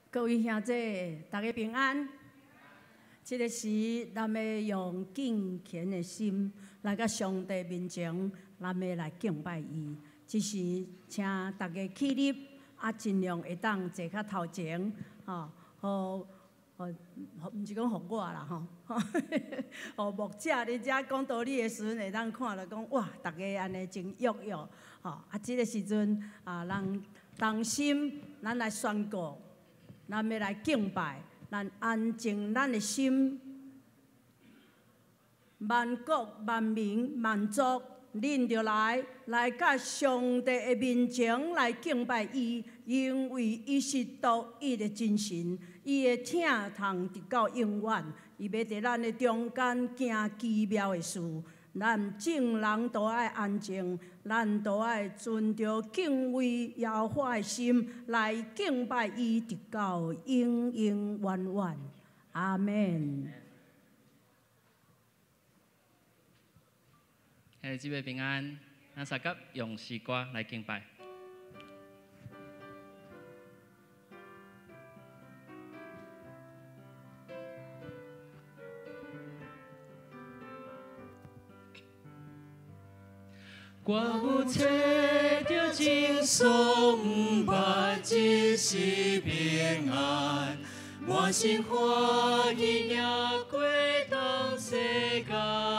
各位兄姐，大家平安。这个时，咱要用敬虔的心来到上帝面前，咱要来敬拜伊。这时，请大家起立，尽量会当坐较头前，毋是讲互我啦吼，互牧者伫遮讲道理的时阵，会当看了讲哇，大家安尼真跃跃这个时阵咱同心，咱来宣告。 咱要来敬拜，咱安静咱的心，万国万民万族，恁就来到上帝的面前来敬拜伊，因为伊是独一的真神，伊的疼通直到永远，伊要伫咱的中间行奇妙的事。 咱众人都爱安静，咱都爱存着敬畏耶和华的心来敬拜伊，直到永永远远。阿门。 嘿，姊妹平安，咱三甲用诗歌来敬拜。 我有找着真所不捌，只是平安，满心欢喜也过当世界。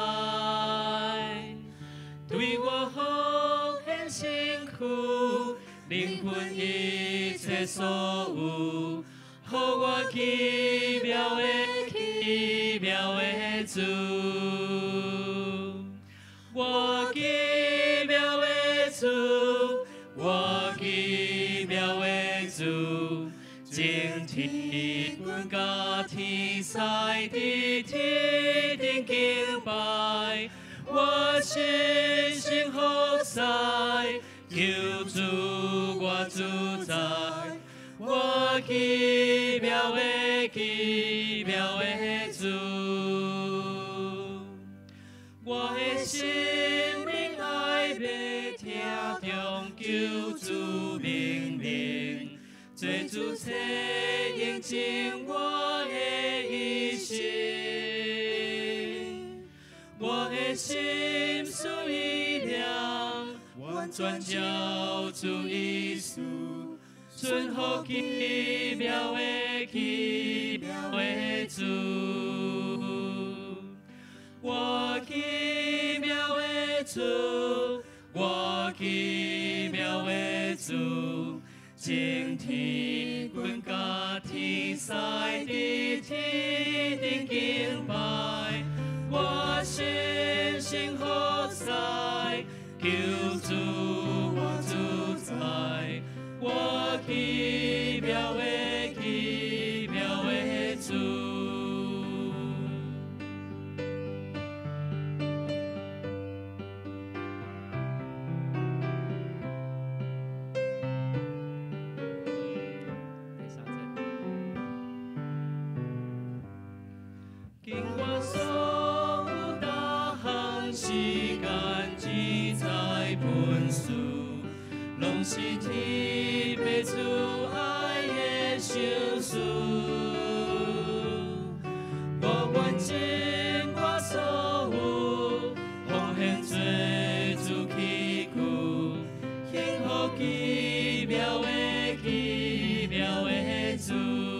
对我奉献身躯，灵魂一切所有，予我奇妙的主，我奇妙的主，我奇妙的主，整天阮甲天使伫天顶敬拜，我深深服侍，求主我主宰，我奇妙的主，我的心灵爱要听从救主命令，做主切应尽我的一生。我的心属意念，完全交主耶稣，顺服奇妙的主。 我奇妙的主，我奇妙的主，整天阮甲天使伫天顶敬拜，我深深服侍，求主我主宰，我奇妙的主。 经我所有大项时间只在分数，拢是天父主爱的赏赐。我愿尽我所有，奉献做主祈求，幸福奇妙的主。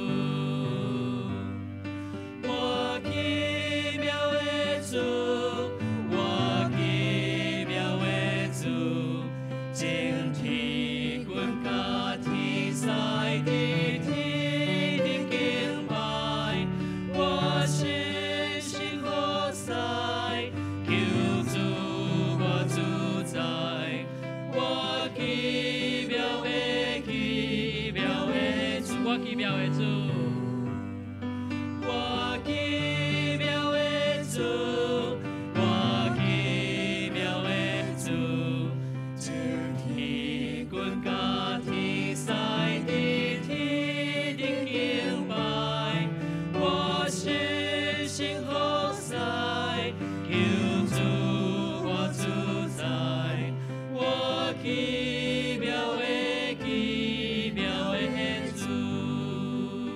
奇妙的主，我奇妙的主，我奇妙的主，整天阮甲天使伫天顶敬拜，我深深服侍，求主我主宰，我奇妙的主。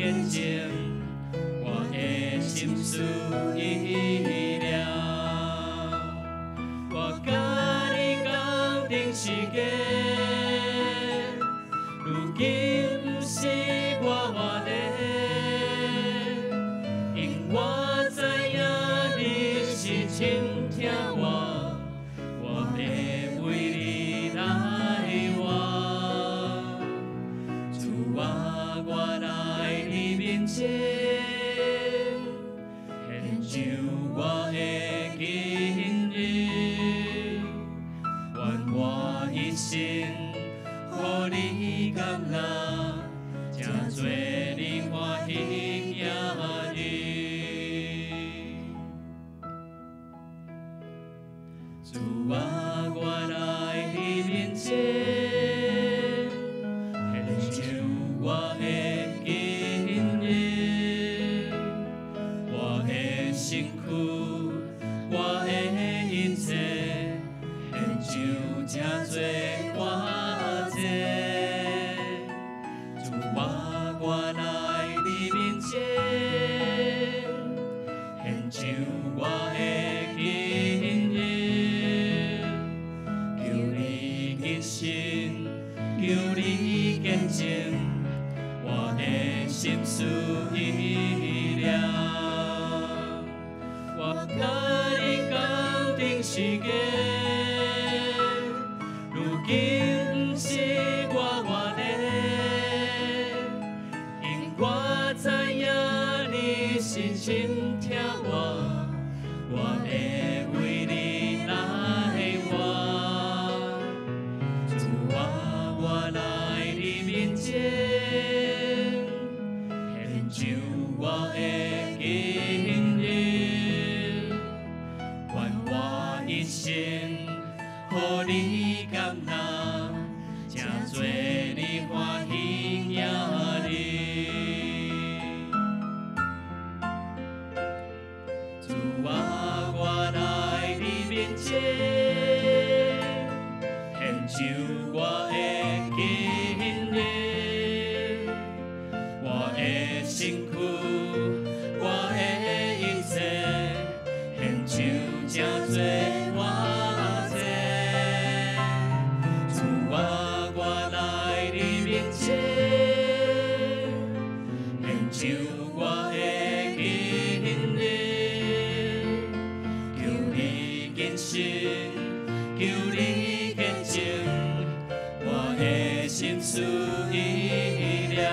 眼睛，我的心思意念，我甲你讲定时间，如今不是我活的，因我知影你是真疼我，我要为你来活。主啊，我来你面前，献上我的今日，愿我一生，予你感恩，真做你欢喜也日。主啊，我来你面前，献上我的今日，我的身躯，我的一切，献上这做我这。主啊，我来你面前，献上我的今日，求你更新，求你见证我的心思意念。我甲你讲定时间，如今不是我活的，因我知影你是真疼我，我会为你来活。主啊，我来你面前，献上我的今日，愿我一生，予你感恩，真做你欢喜也日。主啊，我来你面前，献上我的今日，我的身躯，我的一切，献上这做我这。主啊，我来你面前，献上我的今日，求你更新，求你见证我的心思意念。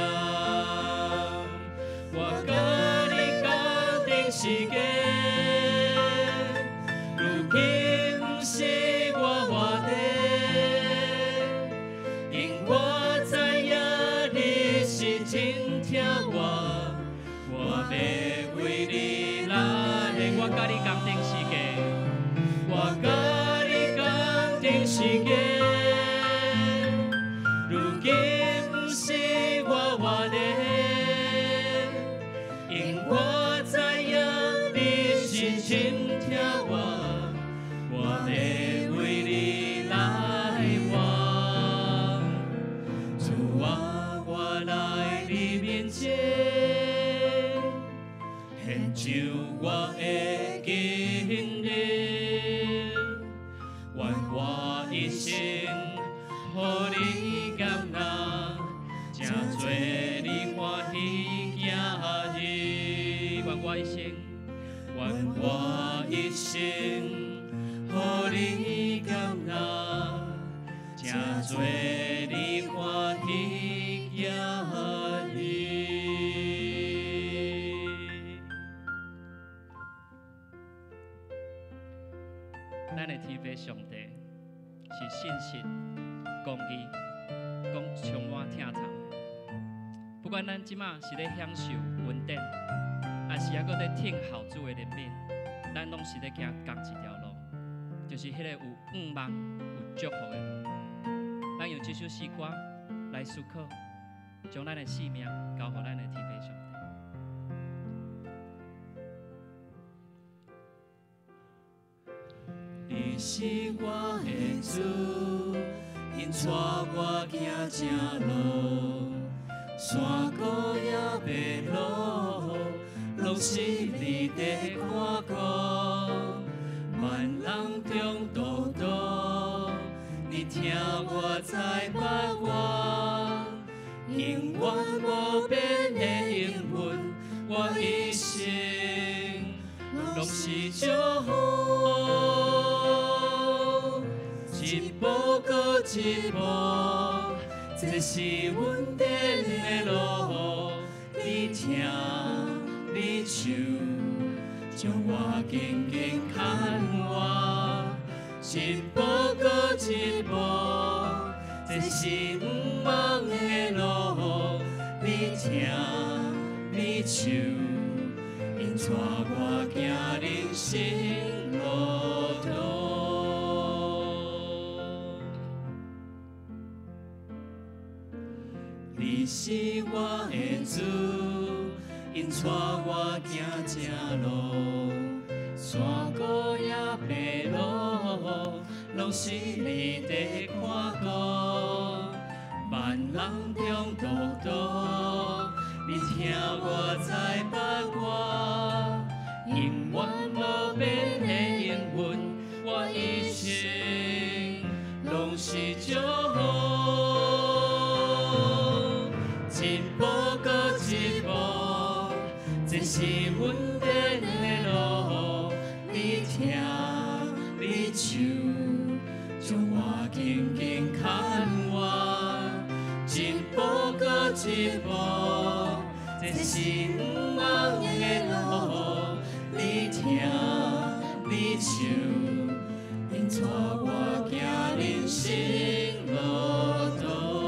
我甲你讲定时间，如今不是我活的，因我知影你是真疼我，我要为你来。我甲你讲定时间，我甲你讲定时间，如今不是我活的，因我知影你是真疼我，我要为你来活。主啊，我来你面前，献上我的今日，愿我一生，予你感恩，真做你欢喜也日。愿我一生，愿我一生，予你感恩，真做你欢喜也日。 咱的天父上帝是信实、公义、充满疼痛的。不管咱即马是咧享受稳定，还是还搁咧听后主的怜悯，咱拢是咧行同一条路，就是迄个有盼望、有祝福的路。咱用这首诗歌来思考，将咱的性命交予咱的天父上帝。 你是我的主，因带我行正路，山高也袂落我一生拢是祝福，一步搁一步，这是阮典的路。你听，你唱，将我紧紧牵我，一步搁一步，这是毋茫的路。你听，你唱，因带我行人生路途。你是我的主，因带我行正路，山高也白路，拢是你在看顾。万人中独独，你听我在八卦，永远无变的应允，我一生拢是祝福。一步搁一步，这是阮典的路。你听，你唱，将我紧紧牵我。一步搁一步，这是毋茫的路。你听，你唱，因带我行人生路途。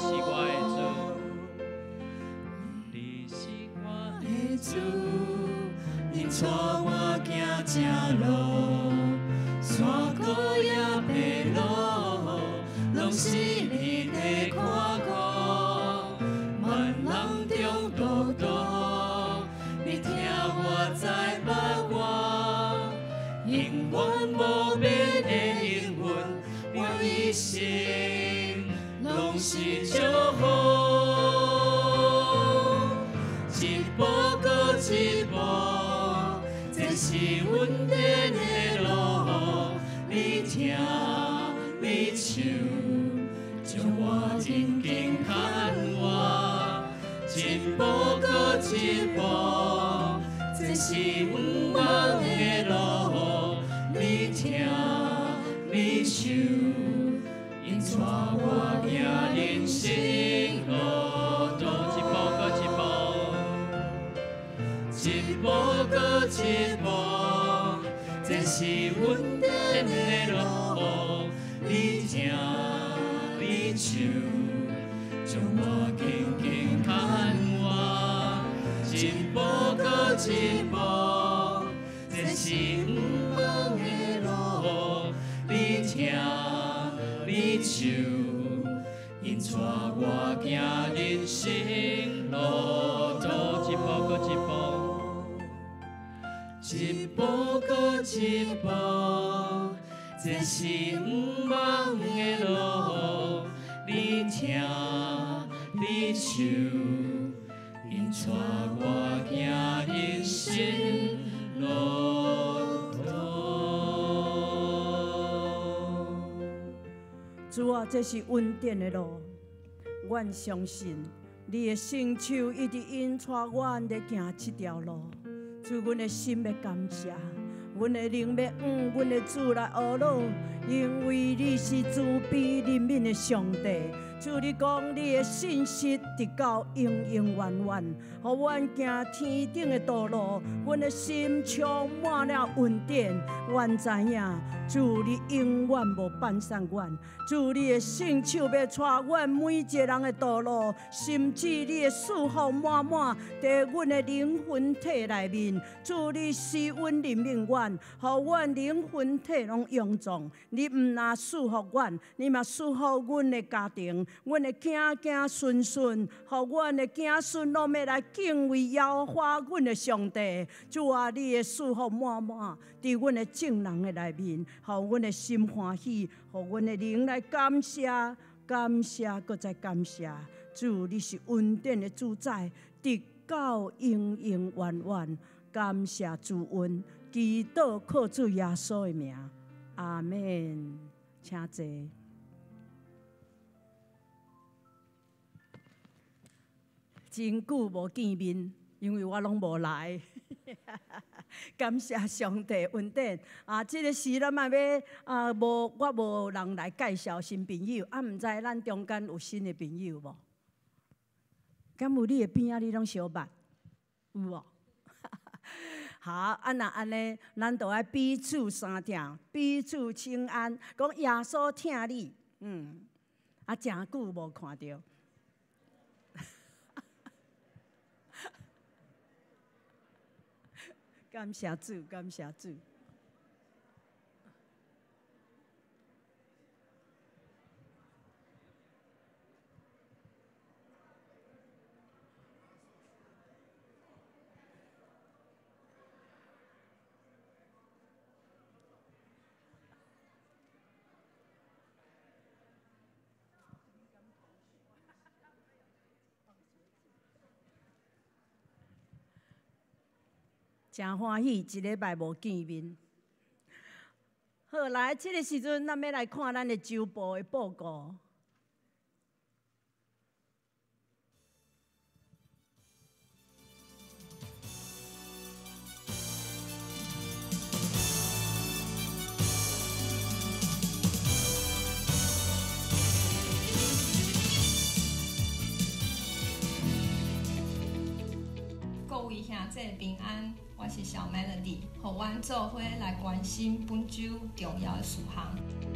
主，你带我行正路，山高也白路，拢是你在看顾。万人中独独，你听我在八卦，永远无变的应允，我一生拢是祝福。一步搁一步，这是阮典的路。你听，你唱，将我紧紧牵我。一步搁一步，这是毋茫的路。你听，你唱，因带我行人生路途。一步搁一步，这是阮典的路。你听，你唱，将我紧紧牵我。一步搁一步，这是毋茫的路。你听，你唱，因带我行人生路途。一步搁一步。一步搁一步，这是毋茫的路。你听，你唱，因带我行人生路途。 主啊，这是恩典的路，阮相信你的伸手一直引带阮在行这条路。主，阮的心要感谢，阮的灵要阮的主来学乐，因为你是慈悲怜悯的上帝。主，你讲你的信息直到永永远远，互阮行天顶的道路，阮的心充满了恩典。阮知影，主你永远无放散阮，主你的圣手要带阮每一个人的道路，甚至你的祝福满满在阮的灵魂体内面。主你施恩怜悯阮，互阮灵魂体拢勇壮。你毋但祝福阮，你嘛祝福阮的家庭。阮的囝孙孙，互阮的囝孙拢要来敬畏耶和华阮的上帝。主啊，你的祝福满满伫阮的正人的内面，互阮的心欢喜，互阮的灵来感谢、感谢，搁再感谢。主，你是恩典的主宰，直到永永远远。感谢主恩，祈祷靠主耶稣的名，阿门。请坐。真久无见面， 因为我拢无来。感谢上帝恩典啊！这个时咱嘛要我无人来介绍新朋友，毋知咱中间有新的朋友无？敢有你的边仔你拢相捌？有无？好，若安尼，咱就爱彼此相听，彼此请安，讲耶稣疼你，真久无看到。感谢主，感谢主。真欢喜，一礼拜无见面。好，来，这个时阵，咱要来看咱的周报的报告。 各位兄姐平安，我是小 Melody， 互阮做伙来关心本周重要的事项。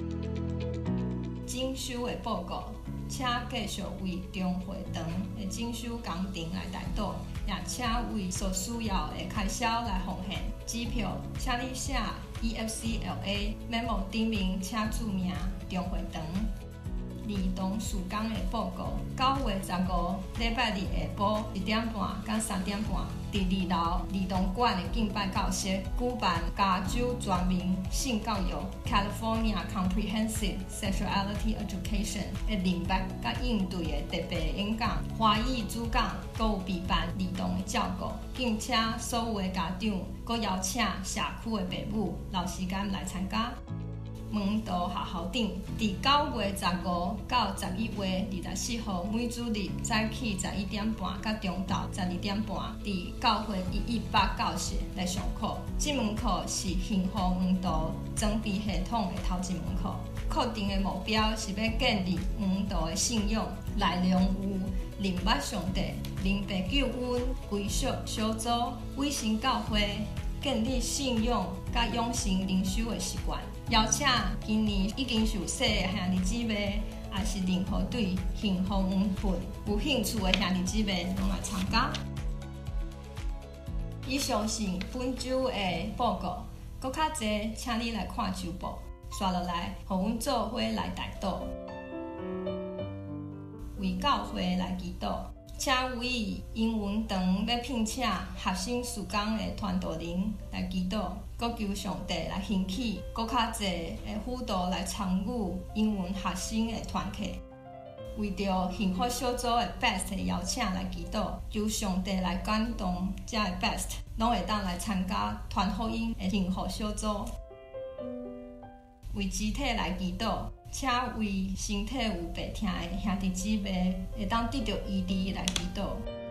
整修的报告，请继续为中会堂的整修工程来代祷，也请为所需要的开销来奉献。支票，请你写 EFCLA memo 顶面请注明中会堂。儿童事工的报告，9月15礼拜日下晡1点半到3点半，伫2楼儿童馆的敬拜教室举办加州全民性教育 （California Comprehensive Sexuality Education） 的明白甲应对的特别演讲，华语主讲，阁有备办儿童的照顾，并且所有的家长，阁邀请社区的父母、老师间来参加。门道学校长，伫9月15到11月24号，每主日早起11点半到中昼12点半，伫教会118教室来上课。这门课是幸福门道装备系统的头一门课。课程的目标是要建立门道的信仰，内容有认捌上帝、灵被救恩、归属小组、委身教会、建立信仰甲养成灵修的习惯。邀请今年已经受洗的兄弟姊妹，也是任何对幸福门训有兴趣的兄弟姊妹，拢来参加。以上是本周的报告，搁较侪，请你来看周报。刷落来，互阮做伙来代祷，为教会来祈祷。请为英文堂要聘请学生事工的传道人来祈祷，阁求上帝来兴起阁较侪的辅导来参与英文学生的团契。为着幸福小组的 Best 的邀请来祈祷，求上帝来感动这的 Best， 拢会当来参加传福音的幸福小组。为肢体来祈祷，请为身体有病痛的兄弟姊妹会当得到医治来祈祷。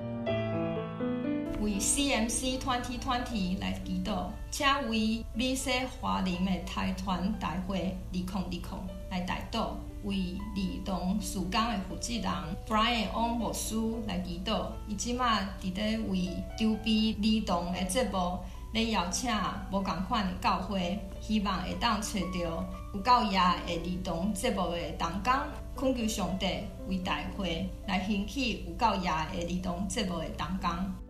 为 CMC 2020来祈祷，请为美式华人的台团大会2020来代祷。为儿童事工的负责人 Brian On 牧师来祈祷，伊即马伫咧为筹备儿童的节目，咧邀请无共款的教会，希望会当找到有够野的儿童节目的同工，恳求上帝为大会来兴起有够野的儿童节目的同工。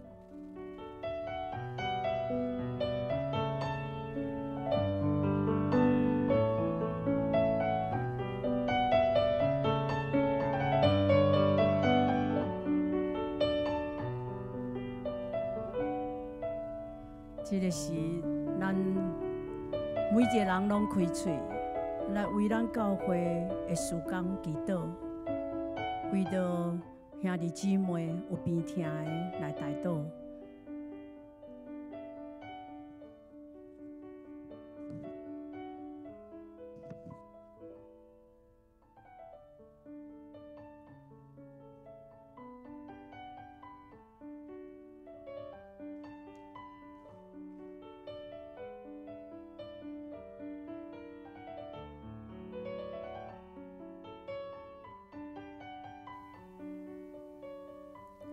这个是咱每一个人拢开嘴，来为咱教会的事工祈祷，为着兄弟姊妹有病痛的来代祷。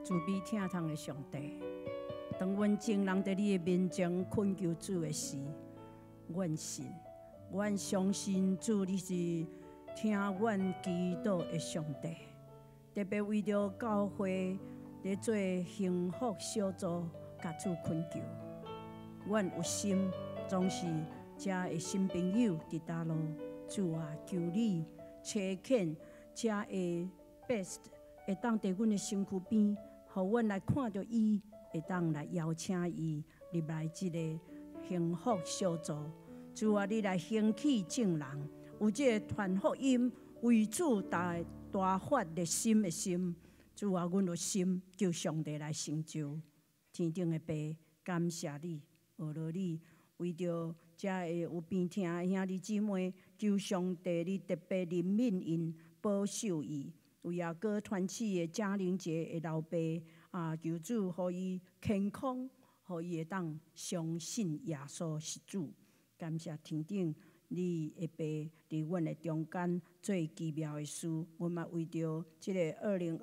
慈悲疼痛的上帝。当阮情人在你的面前恳求主的时，阮信，阮相信主你是听阮祈祷的上帝。特别为着教会咧做幸福小组，甲主恳求。阮有心总是遮的新朋友伫倒路，主啊，求你差遣遮的 best 会当伫阮的身躯边，互阮来看到伊，会当来邀请伊入来即个幸福小组。主啊，你来兴起众人，有即个传福音为主大发热心的心。主啊，阮有心求上帝来成就。天顶的爸，感谢你，学了你，为着遮会有病痛的兄弟姊妹，求上帝你特别怜悯因，保守伊。为也过团契的嘉玲姐的老爸求主，互伊健康，互伊会当相信耶稣是主。感谢天顶你的爸伫阮的中间做奇妙的事。阮嘛为着即个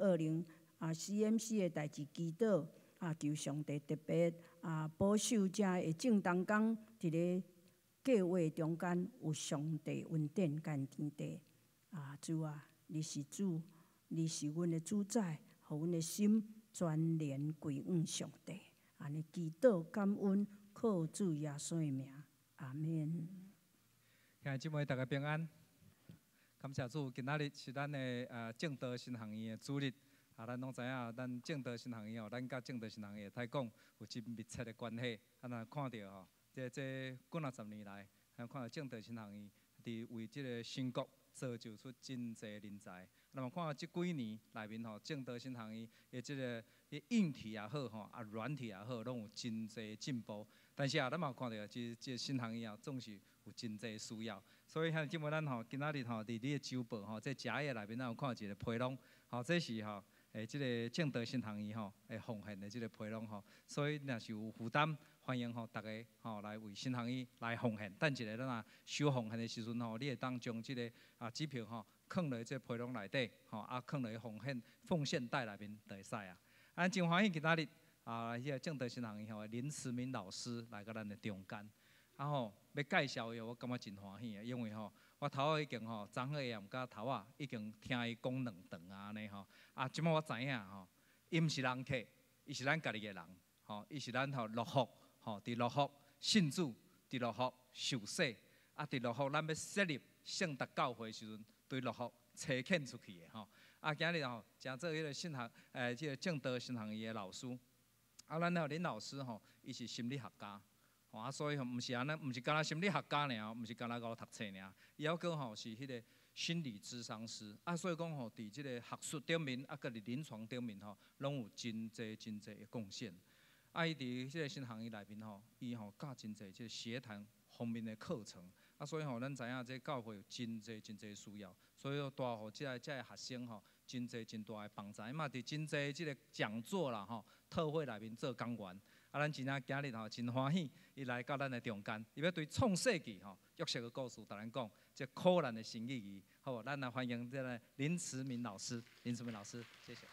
2020CMC 的代志祈祷求上帝特别保守遮的正当工伫咧计划中间有上帝恩典甲天地主啊，你是主，你是阮的主宰，互阮的心全然归往上帝。安尼祈祷感恩，靠主耶稣的名。阿门。 兄弟姊妹，大家平安。感谢主，今仔日是咱的正道新行院的主日。咱拢知影，咱正道新行院咱甲正道新行院来讲有真密切的关系。若看到这几啊十年来，看到正道新行院伫为这个新国造就出真侪人才。那么看到这几年内面正道新行院的这个硬体也好软体也好，拢有真侪进步。但是咱嘛看到这新行业总是有真侪需要，所以兄弟姊妹，咱今仔日伫你的周报这食的内面，咱有看到一个批笼，这是这个正道新行业会奉献的这个批笼所以若是有负担，欢迎大家来为新行业来奉献。等一下咱收奉献的时阵你会当将这个支票放落这批笼内底放落奉献袋内面就会使咱真欢喜今仔日。迄个正道新行业林慈明老师来到咱的中间，要介绍伊，我感觉真欢喜因为我头仔已经昨下暗甲头仔已经听伊讲2顿安尼即摆我知影伊毋是人客，伊是咱家己的人伊是咱乐福伫乐福信主，伫乐福受洗伫乐福咱要设立圣达教会的时阵，对乐福差遣出去的今日诚做迄个即个正道新行业的老师。咱林老师伊是心理学家，所以毋是安尼，毋是干那心理学家尔，毋是干那个读册尔，伊还佫是迄个心理咨商师。所以讲伫即个学术顶面，佮伫临床顶面拢有真侪的贡献。伊伫即个新行业内面伊教真侪即个协谈方面的课程。所以咱知影这教会有真侪需要，所以大互这个学生真大的帮助。嘛伫真侪即个讲座啦特会内面做讲员。咱今日真欢喜，伊来到咱的中间，伊要对创世纪约瑟的故事，甲咱讲这苦难的神意义。好，咱来欢迎这个林慈明老师。林慈明老师，谢谢。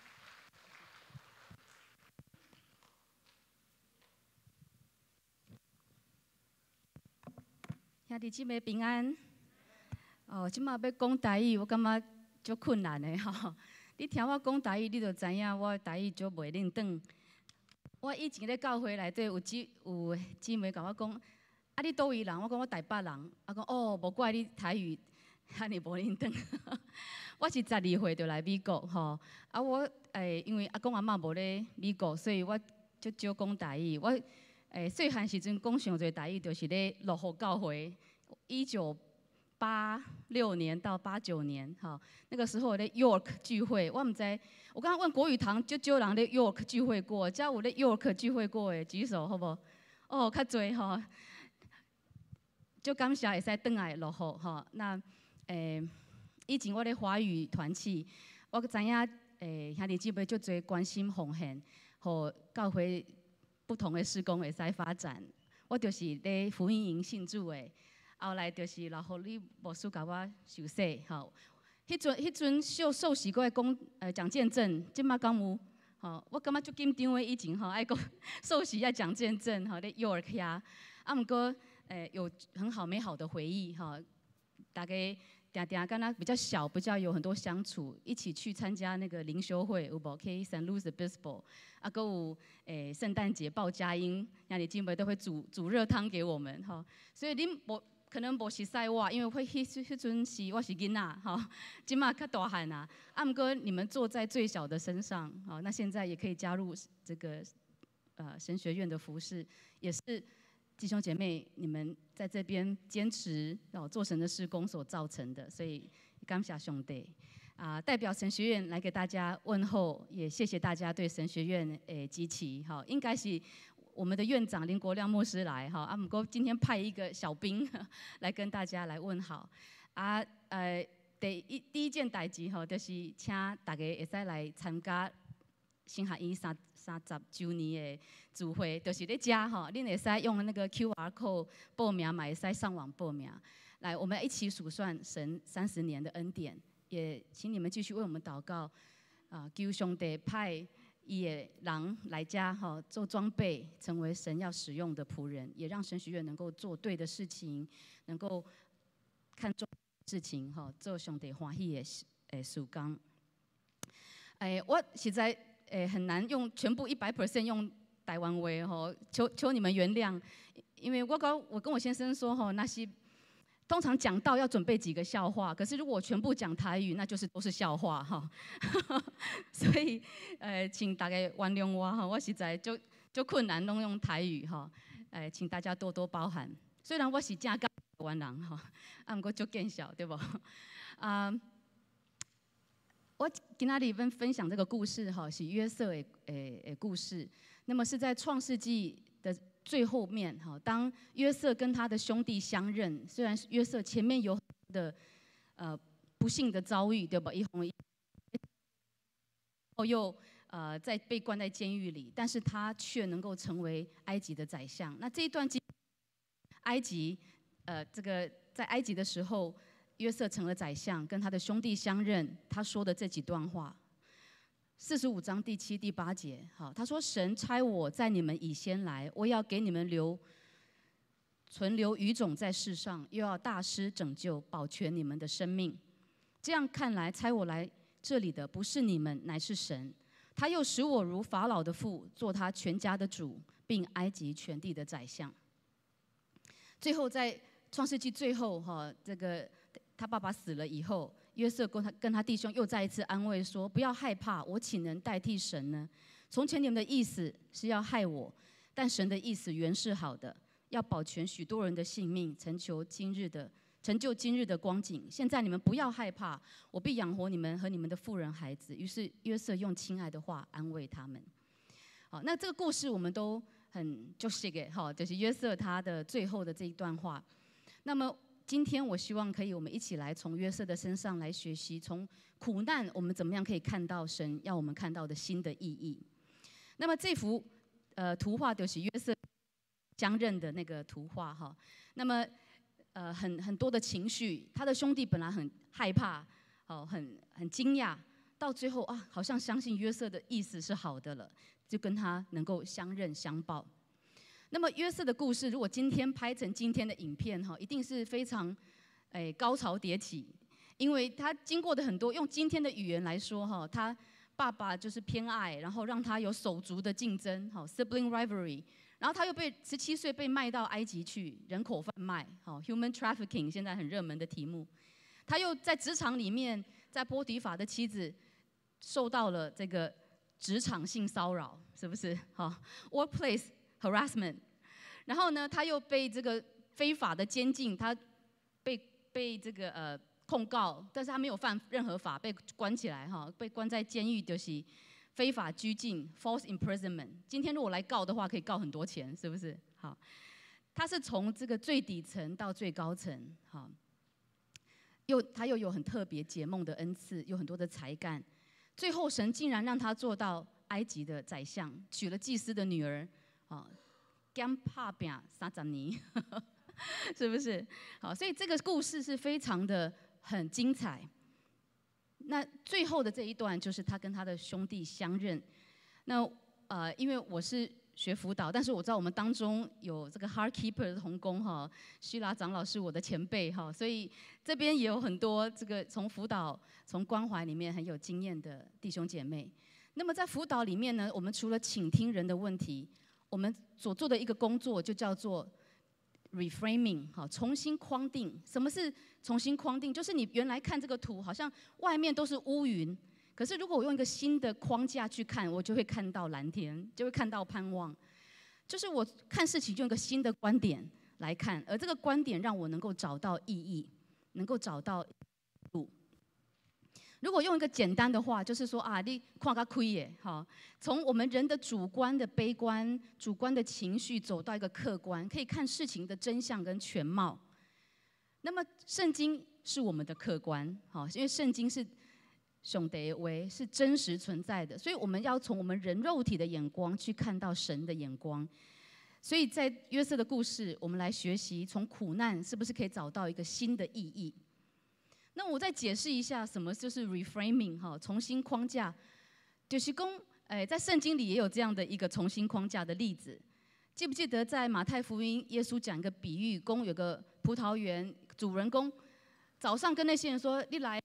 兄弟姊妹平安。即马要讲台语，我感觉足困难的你听我讲台语，你就知影我台语足袂认得。我以前咧教会内底有姊妹甲我讲，你倒位人？我讲我台北人。讲无怪你台语安尼无认得。我是12岁就来美国我因为阿公阿嬷无咧美国，所以我足少讲台语。我细汉时阵讲上侪台语，就是咧乐福教会1986年到89年那个时候咧 York 聚会，我毋知，我刚刚问国语堂就少人咧 York 聚会过，只要有咧 York 聚会过的举手好无？较侪就感谢会使转来乐福那以前我咧华语团契，我知影兄弟姊妹足侪关心奉献，互教会不同的事工会使发展。我就是咧福音营信主的，后来就是老福利牧师甲我受洗，迄阵受洗过讲讲见证，即马敢有我感觉足紧张的，以前爱讲受洗要讲见证，在幼儿遐，毋过有很好美好的回忆，大家定跟他比较小，比较有很多相处，一起去参加那个灵修会，有无？去 St. Louis Obispo， 还有圣诞节报佳音，那你基本都会煮热汤给我们，所以恁可能无熟悉我，因为迄阵是我是囡仔，今嘛较大汉啊。毋过你们坐在最小的身上，那现在也可以加入这个神学院的服事，也是弟兄姐妹你们在这边坚持做神的事工所造成的，所以感谢上帝代表神学院来给大家问候，也谢谢大家对神学院支持，应该是。我们的院长林国亮牧师来不过今天派一个小兵来跟大家来问好第一件代志就是请大家会使来参加新学院30周年的聚会，就是在家恁会使用那个 QR code 报名，嘛会使上网报名。来，我们一起数算神30年的恩典，也请你们继续为我们祷告求上帝派。伊的人来家做装备，成为神要使用的仆人，也让神学院能够做对的事情，能够看重事情做上帝欢喜的事工。我实在很难用全部100%用台湾话求你们原谅，因为我跟我先生说那些。通常讲到要准备几个笑话，可是如果我全部讲台语，那就是都是笑话所以请大家原谅我我实在就困难拢用台语请大家多多包涵。虽然我是正港台湾人不过就见笑对不？我今仔日分享这个故事是约瑟的故事，那么是在创世纪的。最后面，当约瑟跟他的兄弟相认，虽然约瑟前面有很多的不幸的遭遇，对吧？又在被关在监狱里，但是他却能够成为埃及的宰相。那这一段埃及，这个在埃及的时候，约瑟成了宰相，跟他的兄弟相认，他说的这几段话。45章第7、第8节，他说：“神差我在你们以先来，我要给你们存留余种在世上，又要大施拯救，保全你们的生命。这样看来，差我来这里的不是你们，乃是神。他又使我如法老的父，做他全家的主，并埃及全地的宰相。”最后在创世纪最后，这个他爸爸死了以后。约瑟跟他弟兄又再一次安慰说：“不要害怕，我岂能代替神呢？从前你们的意思是要害我，但神的意思原是好的，要保全许多人的性命，成就今日的光景。现在你们不要害怕，我必养活你们和你们的妇人孩子。”于是约瑟用亲爱的话安慰他们。好，那这个故事我们都很就是就是约瑟他的最后的这一段话。那么。今天我希望可以，我们一起来从约瑟的身上来学习，从苦难我们怎么样可以看到神要我们看到的新的意义。那么这幅图画就是约瑟相认的那个图画那么很多的情绪，他的兄弟本来很害怕，很惊讶，到最后好像相信约瑟的意思是好的了，就跟他能够相认相报。那么约瑟的故事，如果今天拍成今天的影片一定是非常高潮迭起，因为他经过的很多，用今天的语言来说他爸爸就是偏爱，然后让他有手足的竞争sibling rivalry， 然后他又被17岁被卖到埃及去，人口贩卖human trafficking 现在很热门的题目，他又在职场里面，在波提法的妻子受到了这个职场性骚扰，是不是workplace harassment， 然后呢，他又被这个非法的监禁，他被这个控告，但是他没有犯任何法，被关起来被关在监狱，就是非法拘禁 （false imprisonment）。今天如果来告的话，可以告很多钱，是不是？好，他是从这个最底层到最高层，他又有很特别解梦的恩赐，有很多的才干，最后神竟然让他做到埃及的宰相，娶了祭司的女儿。兼拍拼30年，是不是？好，所以这个故事是非常的很精彩。那最后的这一段就是他跟他的兄弟相认， 那因为我是学辅导，但是我知道我们当中有这个 Heart Keeper 的同工哈，希拉长老是我的前辈哈，所以这边也有很多这个从辅导、从关怀里面很有经验的弟兄姐妹。那么在辅导里面呢，我们除了倾听人的问题，我们所做的一个工作就叫做 reframing 好，重新框定。什么是重新框定？就是你原来看这个图，好像外面都是乌云。可是，如果我用一个新的框架去看，我就会看到蓝天，就会看到盼望。就是我看事情用一个新的观点来看，而这个观点让我能够找到意义，能够找到路。如果用一个简单的话，就是说啊，你看个开耶，哈，从我们人的主观的悲观、主观的情绪，走到一个客观，可以看事情的真相跟全貌。那么，圣经是我们的客观，好，因为圣经是上帝的话，是真实存在的，所以我们要从我们人肉体的眼光去看到神的眼光。所以在约瑟的故事，我们来学习从苦难是不是可以找到一个新的意义。那我再解释一下什么就是 reframing 哈，重新框架，就是说，在圣经里也有这样的一个重新框架的例子。记不记得在马太福音，耶稣讲一个比喻，公有个葡萄园主人公早上跟那些人说：“你来。”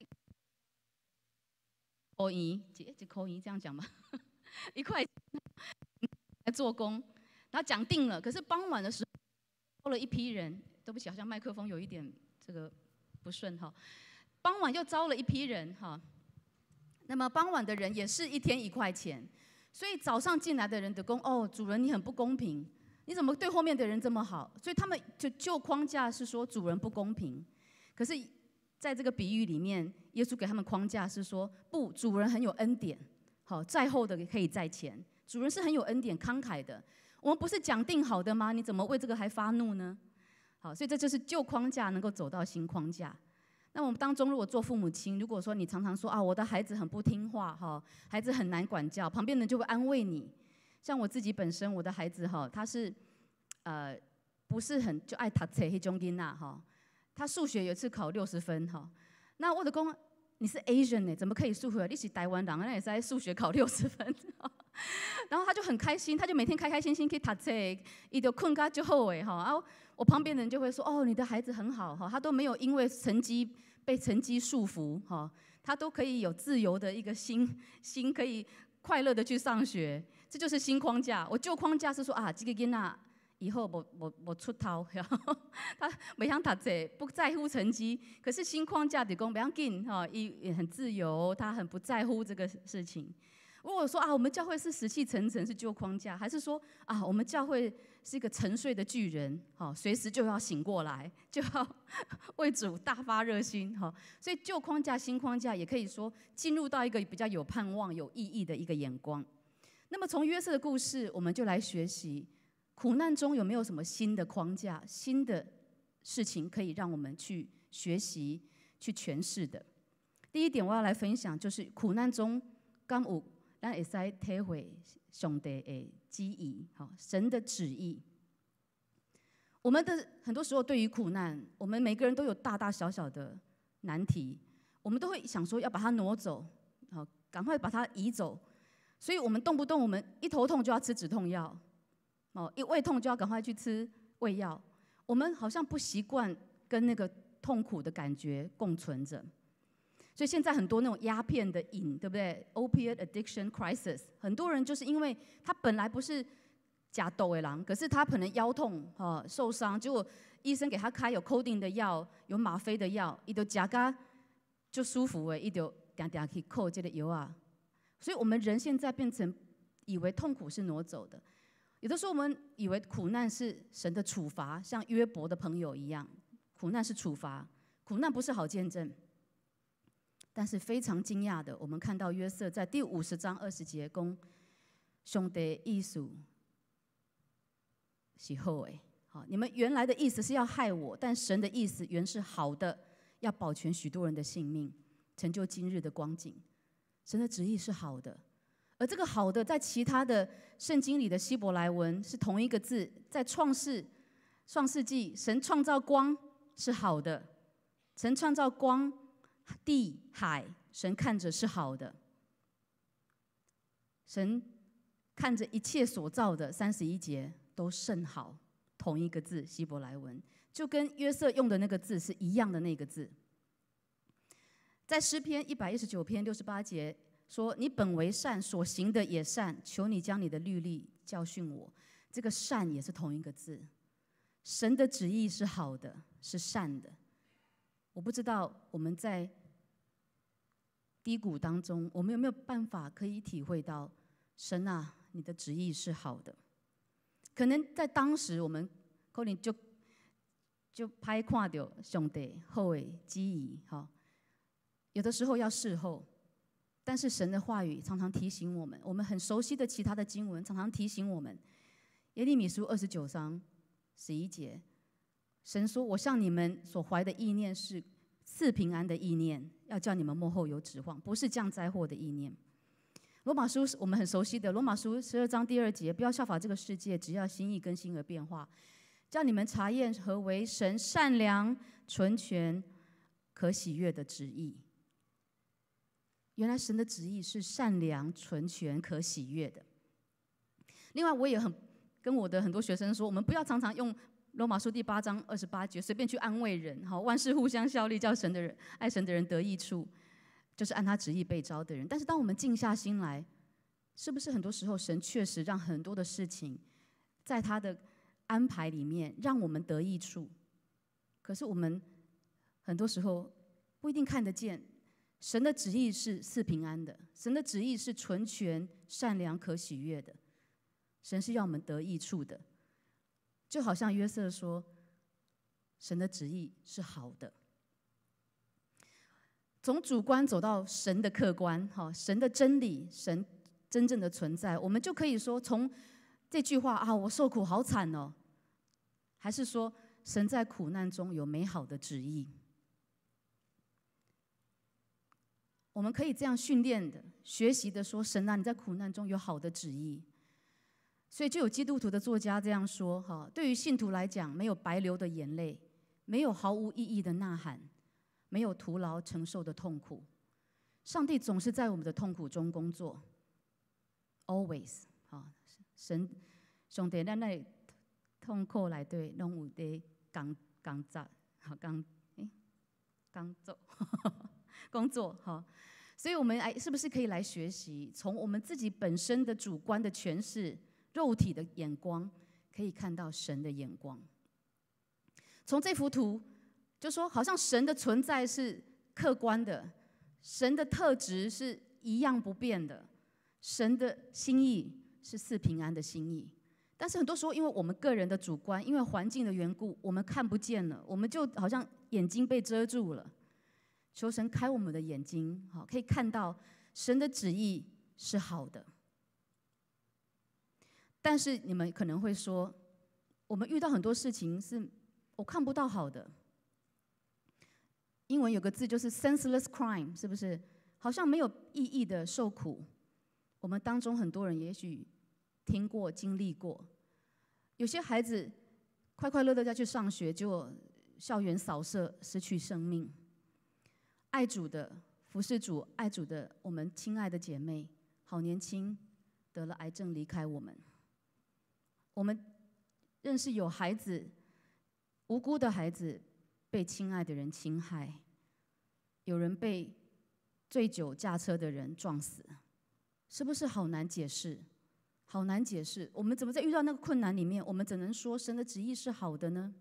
口银，一口银这样讲吗？1块来做工，然后讲定了。可是傍晚的时候，招了一批人，对不起，好像麦克风有一点这个不顺哈。傍晚又招了一批人哈，那么傍晚的人也是1天1块钱，所以早上进来的人的公哦，主人你很不公平，你怎么对后面的人这么好？所以他们就框架是说主人不公平，可是。在这个比喻里面，耶稣给他们框架是说：不，主人很有恩典，好，在后的可以在前。主人是很有恩典、慷慨的。我们不是讲定好的吗？你怎么为这个还发怒呢？好，所以这就是旧框架能够走到新框架。那我们当中，如果做父母亲，如果说你常常说啊，我的孩子很不听话，哈，孩子很难管教，旁边人就会安慰你。像我自己本身，我的孩子哈，他是不是很就爱读册迄种囡仔哈。他数学有一次考60分哈，那我就说你是 Asian 呢，怎么可以数学？你是台湾人，那也是数学考60分。然后他就很开心，他就每天开开心心去读册，伊就困到就好诶哈。然后我旁边人就会说：哦，你的孩子很好哈，他都没有因为被成绩束缚哈，他都可以有自由的一个心可以快乐的去上学，这就是新框架。我旧框架是说啊，这个囡仔。以后我出头，他每想读册，不在乎成绩。可是新框架就讲不要紧哈，也很自由，他很不在乎这个事情。如果说啊，我们教会是死气沉沉是旧框架，还是说啊，我们教会是一个沉睡的巨人，哈，随时就要醒过来，就要为主大发热心，哈。所以旧框架、新框架也可以说进入到一个比较有盼望、有意义的一个眼光。那么从约瑟的故事，我们就来学习。苦难中有没有什么新的框架、新的事情可以让我们去学习、去诠释的？第一点，我要来分享，就是苦难中，敢有咱会使体会上帝的旨意，好，神的旨意。我们的很多时候对于苦难，我们每个人都有大大小小的难题，我们都会想说要把它挪走，好，赶快把它移走。所以我们动不动我们一头痛就要吃止痛药。哦，一胃痛就要赶快去吃胃药，我们好像不习惯跟那个痛苦的感觉共存着，所以现在很多那种鸦片的瘾，对不对 ？Opiate addiction crisis， 很多人就是因为他本来不是假抖的人，可是他可能腰痛受伤，结果医生给他开有 codeine 的药，有吗啡的药，伊就吃个就舒服诶，伊就定定去扣这个药啊，所以我们人现在变成以为痛苦是挪走的。有的时候我们以为苦难是神的处罚，像约伯的朋友一样，苦难是处罚，苦难不是好见证。但是非常惊讶的，我们看到约瑟在第50章20节说，上帝的意思是好的，好，你们原来的意思是要害我，但神的意思原是好的，要保全许多人的性命，成就今日的光景。神的旨意是好的。而这个好的，在其他的圣经里的希伯来文是同一个字，在创世纪，神创造光是好的，神创造光、地、海，神看着是好的。神看着一切所造的31节都甚好，同一个字希伯来文，就跟约瑟用的那个字是一样的那个字。在诗篇119篇68节说：“你本为善，所行的也善，求你将你的律例教训我。”这个善也是同一个字。神的旨意是好的，是善的。我不知道我们在低谷当中，我们有没有办法可以体会到神啊，你的旨意是好的？可能在当时，我们可能就拍看到上帝好的旨意，哈。有的时候要事后，但是神的话语常常提醒我们，我们很熟悉的其他的经文常常提醒我们。耶利米书29章11节，神说：“我向你们所怀的意念是赐平安的意念，要叫你们末后有指望，不是降灾祸的意念。”罗马书我们很熟悉的，罗马书12章第2节，不要效法这个世界，只要心意更新而变化，叫你们查验何为神善良、纯全、可喜悦的旨意。原来神的旨意是善良、纯全、可喜悦的。另外，我也跟我的很多学生说，我们不要常常用罗马书第8章28节随便去安慰人，好，万事互相效力，叫神的人爱神的人得益处，就是按他旨意被招的人。但是当我们静下心来，是不是很多时候神确实让很多的事情在他的安排里面让我们得益处？可是我们很多时候不一定看得见。神的旨意是赐平安的，神的旨意是纯全、善良、可喜悦的。神是要我们得益处的，就好像约瑟说，神的旨意是好的。从主观走到神的客观，神的真理，神真正的存在，我们就可以说，从这句话啊，我受苦好惨哦，还是说神在苦难中有美好的旨意。我们可以这样训练的、学习的说：“神啊，你在苦难中有好的旨意。”所以就有基督徒的作家这样说：“哈，对于信徒来讲，没有白流的眼泪，没有毫无意义的呐喊，没有徒劳承受的痛苦。上帝总是在我们的痛苦中工作 ，always。哈，神上帝咱在痛苦内底拢有在工作，好工作。”工作哈，所以我们是不是可以来学习，从我们自己本身的主观的诠释、肉体的眼光，可以看到神的眼光。从这幅图就说，好像神的存在是客观的，神的特质是一样不变的，神的心意是赐平安的心意。但是很多时候，因为我们个人的主观，因为环境的缘故，我们看不见了，我们就好像眼睛被遮住了。求神开我们的眼睛，好，可以看到神的旨意是好的。但是你们可能会说，我们遇到很多事情是我看不到好的。英文有个字就是 senseless crime， 是不是？好像没有意义的受苦。我们当中很多人也许听过、经历过，有些孩子快快乐乐要去上学，结果校园扫射，失去生命。爱主的、服侍主、爱主的，我们亲爱的姐妹，好年轻，得了癌症离开我们。我们认识有孩子，无辜的孩子被亲爱的人侵害，有人被醉酒驾车的人撞死，是不是好难解释？好难解释。我们怎么在遇到那个困难里面，我们怎能说神的旨意是好的呢？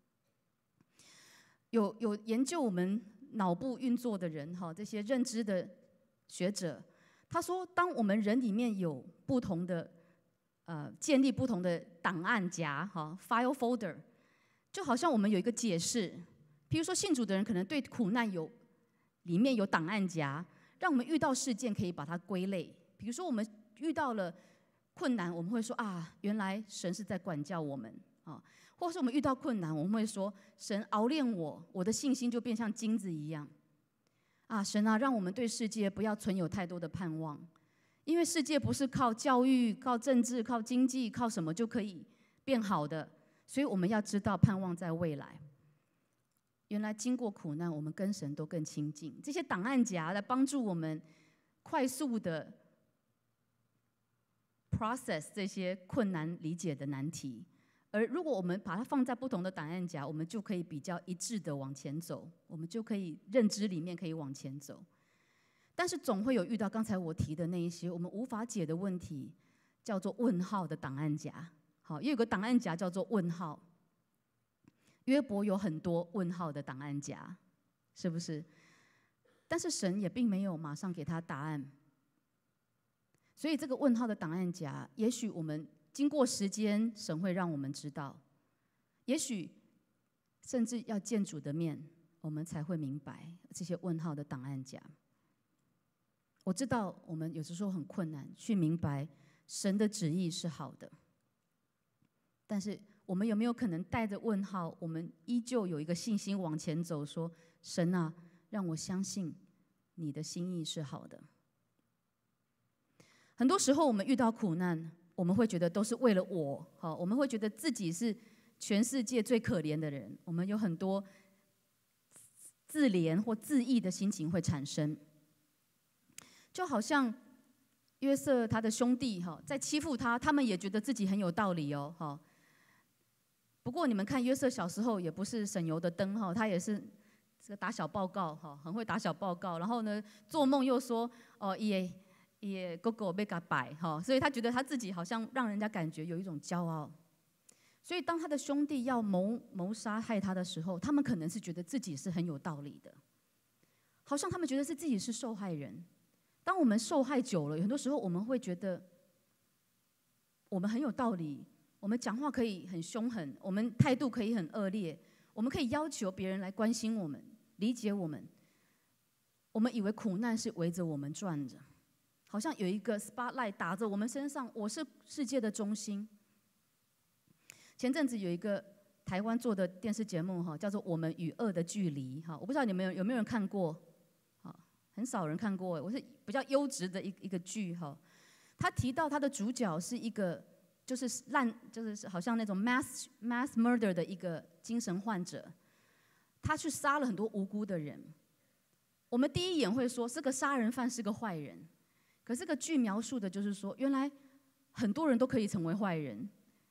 有研究我们脑部运作的人，这些认知的学者，他说，当我们人里面有不同的建立不同的档案夹，file folder， 就好像我们有一个解释。比如说信主的人可能对苦难里面有档案夹，让我们遇到事件可以把它归类。比如说我们遇到了困难，我们会说啊，原来神是在管教我们啊。或是我们遇到困难，我们会说神熬炼我的信心就变像金子一样啊！神啊，让我们对世界不要存有太多的盼望，因为世界不是靠教育、靠政治、靠经济、靠什么就可以变好的，所以我们要知道盼望在未来。原来经过苦难，我们跟神都更亲近。这些档案夹来帮助我们快速的 process 这些困难理解的难题。而如果我们把它放在不同的档案夹，我们就可以比较一致的往前走，我们就可以认知里面可以往前走。但是总会有遇到刚才我提的那一些我们无法解的问题，叫做问号的档案夹。好，也有个档案夹叫做问号。约伯有很多问号的档案夹，是不是？但是神也并没有马上给他答案。所以这个问号的档案夹，也许我们经过时间，神会让我们知道；也许甚至要见主的面，我们才会明白这些问号的档案夹。我知道我们有的时候很困难去明白神的旨意是好的，但是我们有没有可能带着问号，我们依旧有一个信心往前走，说：神啊，让我相信你的心意是好的。很多时候我们遇到苦难，我们会觉得都是为了我，我们会觉得自己是全世界最可怜的人，我们有很多自怜或自义的心情会产生。就好像约瑟他的兄弟在欺负他，他们也觉得自己很有道理哦。不过你们看约瑟小时候也不是省油的灯，他也是这个打小报告，很会打小报告。然后呢，做梦又说也哥哥被他摆，所以他觉得他自己好像让人家感觉有一种骄傲。所以当他的兄弟要谋杀害他的时候，他们可能是觉得自己是很有道理的，好像他们觉得是自己是受害人。当我们受害久了，很多时候我们会觉得我们很有道理，我们讲话可以很凶狠，我们态度可以很恶劣，我们可以要求别人来关心我们、理解我们。我们以为苦难是围着我们转着，好像有一个 spotlight 打着我们身上，我是世界的中心。前阵子有一个台湾做的电视节目叫做《我们与恶的距离》，我不知道你们有没有人看过？很少人看过，我是比较优质的一个剧他提到他的主角是一个就是好像那种 mass murder 的一个精神患者，他去杀了很多无辜的人。我们第一眼会说这个杀人犯是个坏人，可是这个剧描述的就是说，原来很多人都可以成为坏人。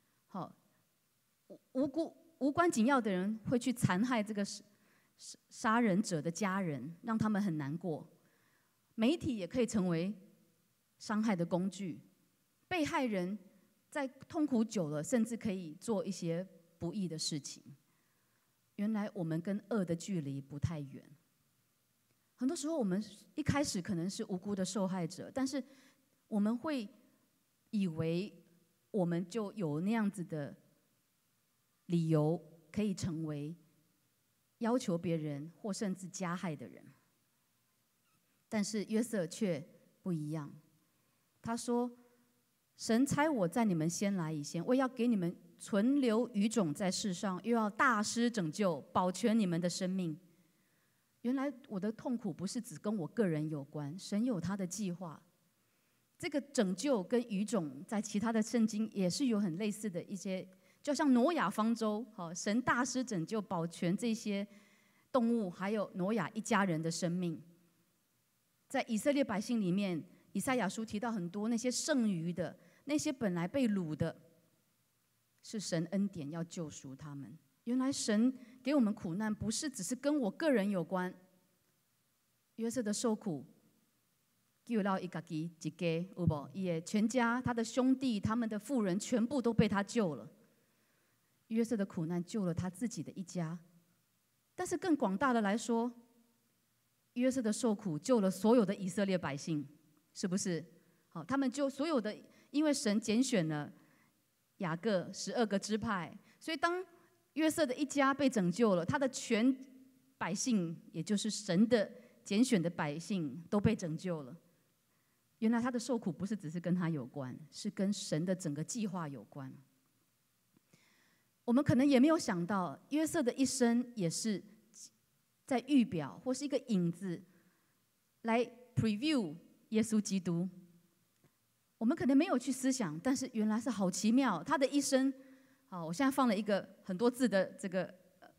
无关紧要的人会去残害这个杀人者的家人，让他们很难过。媒体也可以成为伤害的工具，被害人在痛苦久了，甚至可以做一些不义的事情。原来我们跟恶的距离不太远。很多时候我们一开始可能是无辜的受害者，但是我们会以为我们就有那样子的理由可以成为要求别人或甚至加害的人。但是约瑟却不一样，他说：神差我在你们先来以前，我要给你们存留余种在世上，又要大施拯救，保全你们的生命。原来我的痛苦不是只跟我个人有关，神有他的计划。这个拯救跟余种在其他的圣经也是有很类似的一些，就像挪亚方舟，神大施拯救保全这些动物，还有挪亚一家人的生命。在以色列百姓里面，以赛亚书提到很多那些剩余的，那些本来被掳的，是神恩典要救赎他们。原来神给我们苦难不是只是跟我个人有关。约瑟的受苦救到一家有没有？全家他的兄弟他们的妇人全部都被他救了。约瑟的苦难救了他自己的一家，但是更广大的来说，约瑟的受苦救了所有的以色列百姓，是不是？好，他们就所有的，因为神拣选了雅各12个支派，所以当约瑟的一家被拯救了，他的全百姓，也就是神的拣选的百姓都被拯救了。原来他的受苦不是只是跟他有关，是跟神的整个计划有关。我们可能也没有想到，约瑟的一生也是在预表或是一个影子，来 preview 耶稣基督。我们可能没有去思想，但是原来是好奇妙。他的一生，好，我现在放了一个很多字的这个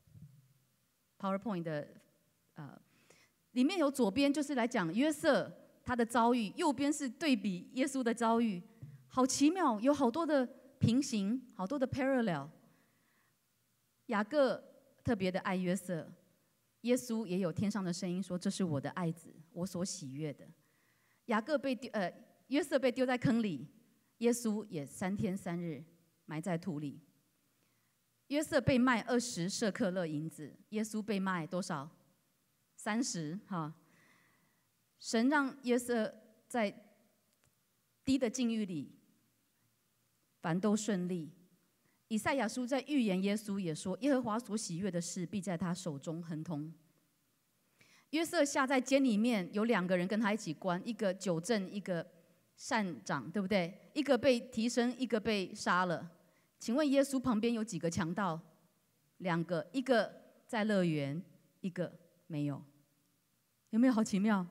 PowerPoint 的里面有左边就是来讲约瑟他的遭遇，右边是对比耶稣的遭遇。 好奇妙，有好多的平行，好多的 parallel。雅各特别的爱约瑟，耶稣也有天上的声音说：“这是我的爱子，我所喜悦的。”约瑟被丢在坑里，耶稣也3天3日埋在土里。约瑟被卖20舍客勒银子，耶稣被卖多少？30哈。神让约瑟在低的境遇里，凡都顺利。以赛亚书在预言耶稣也说：“耶和华所喜悦的事，必在他手中亨通。”约瑟下在监里面，有2个人跟他一起关，一个酒政，一个善长，对不对？一个被提升，一个被杀了。请问耶稣旁边有几个强盗？2个，一个在乐园，一个没有。有没有好奇妙？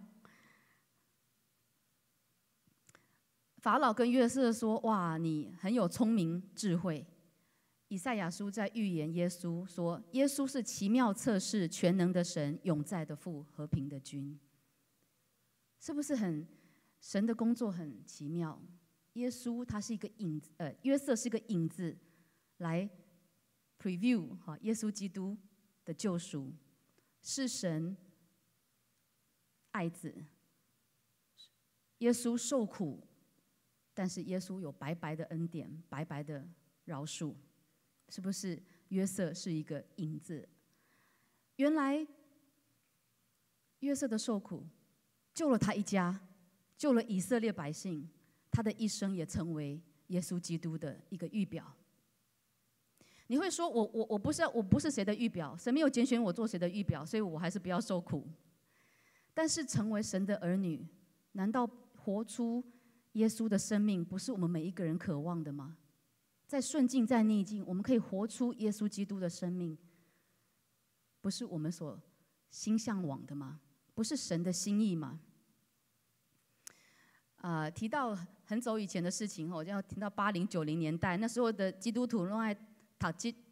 法老跟约瑟说：“哇，你很有聪明智慧。”以赛亚书在预言耶稣说：“耶稣是奇妙测试、全能的神、永在的父、和平的君。”是不是神的工作很奇妙？耶稣他是一个影子，约瑟是一个影子，来 preview 哈耶稣基督的救赎，是神爱子。耶稣受苦，但是耶稣有白白的恩典，白白的饶恕。是不是约瑟是一个影子？原来约瑟的受苦救了他一家，救了以色列百姓，他的一生也成为耶稣基督的一个预表。你会说我不是谁的预表，神没有拣选我做谁的预表，所以我还是不要受苦。但是成为神的儿女，难道活出耶稣的生命不是我们每一个人渴望的吗？在顺境，在逆境，我们可以活出耶稣基督的生命，不是我们所心向往的吗？不是神的心意吗？提到很早以前的事情，我要提到80、90年代，那时候的基督徒都爱读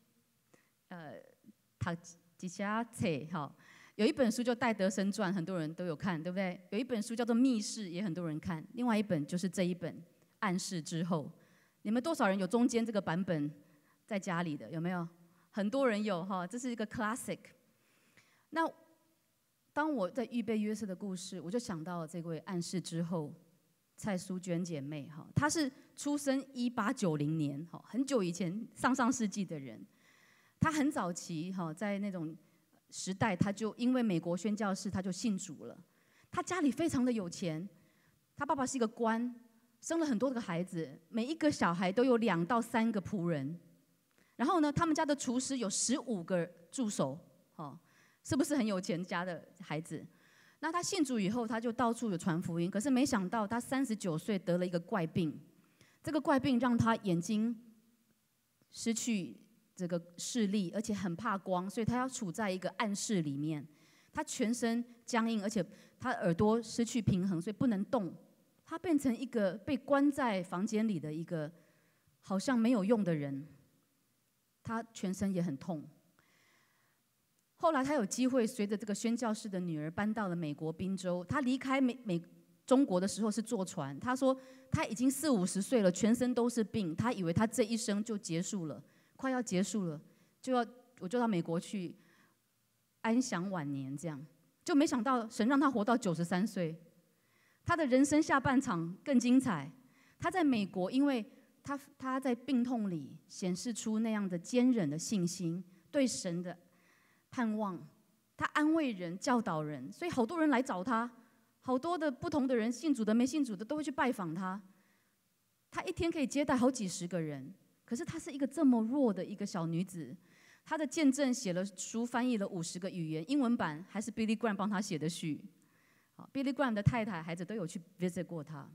几下册哈。有一本书就《戴德生传》，很多人都有看，对不对？有一本书叫做《密室》，也很多人看。另外一本就是这一本《暗示之后》。你们多少人有中间这个版本在家里的？有没有？很多人有哈，这是一个 classic。那当我在预备约瑟的故事，我就想到了这位暗示之后蔡淑娟姐妹哈，她是出生1890年哈，很久以前上世纪的人。她很早期哈，在那种时代，她就因为美国宣教士，她就信主了。她家里非常的有钱，她爸爸是一个官。生了很多个孩子，每一个小孩都有2到3个仆人。然后呢，他们家的厨师有15个助手，是不是很有钱家的孩子？那他信主以后，他就到处有传福音。可是没想到，他39岁得了一个怪病，这个怪病让他眼睛失去这个视力，而且很怕光，所以他要处在一个暗室里面。他全身僵硬，而且他耳朵失去平衡，所以不能动。他变成一个被关在房间里的一个好像没有用的人，他全身也很痛。后来他有机会随着这个宣教士的女儿搬到了美国宾州。他离开中国的时候是坐船，他说他已经40、50岁了，全身都是病，他以为他这一生就结束了，快要结束了，我就到美国去安享晚年，这样就没想到神让他活到93岁。他的人生下半场更精彩。他在美国，因为他在病痛里显示出那样的坚韧的信心，对神的盼望。他安慰人、教导人，所以好多人来找他，好多的不同的人，信主的、没信主的，都会去拜访他。他一天可以接待好几十个人，可是她是一个这么弱的一个小女子。她的见证写了书，翻译了50个语言，英文版还是 Billy Graham 帮她写的序。Billy Graham 的太太、孩子都有去 visit 过他。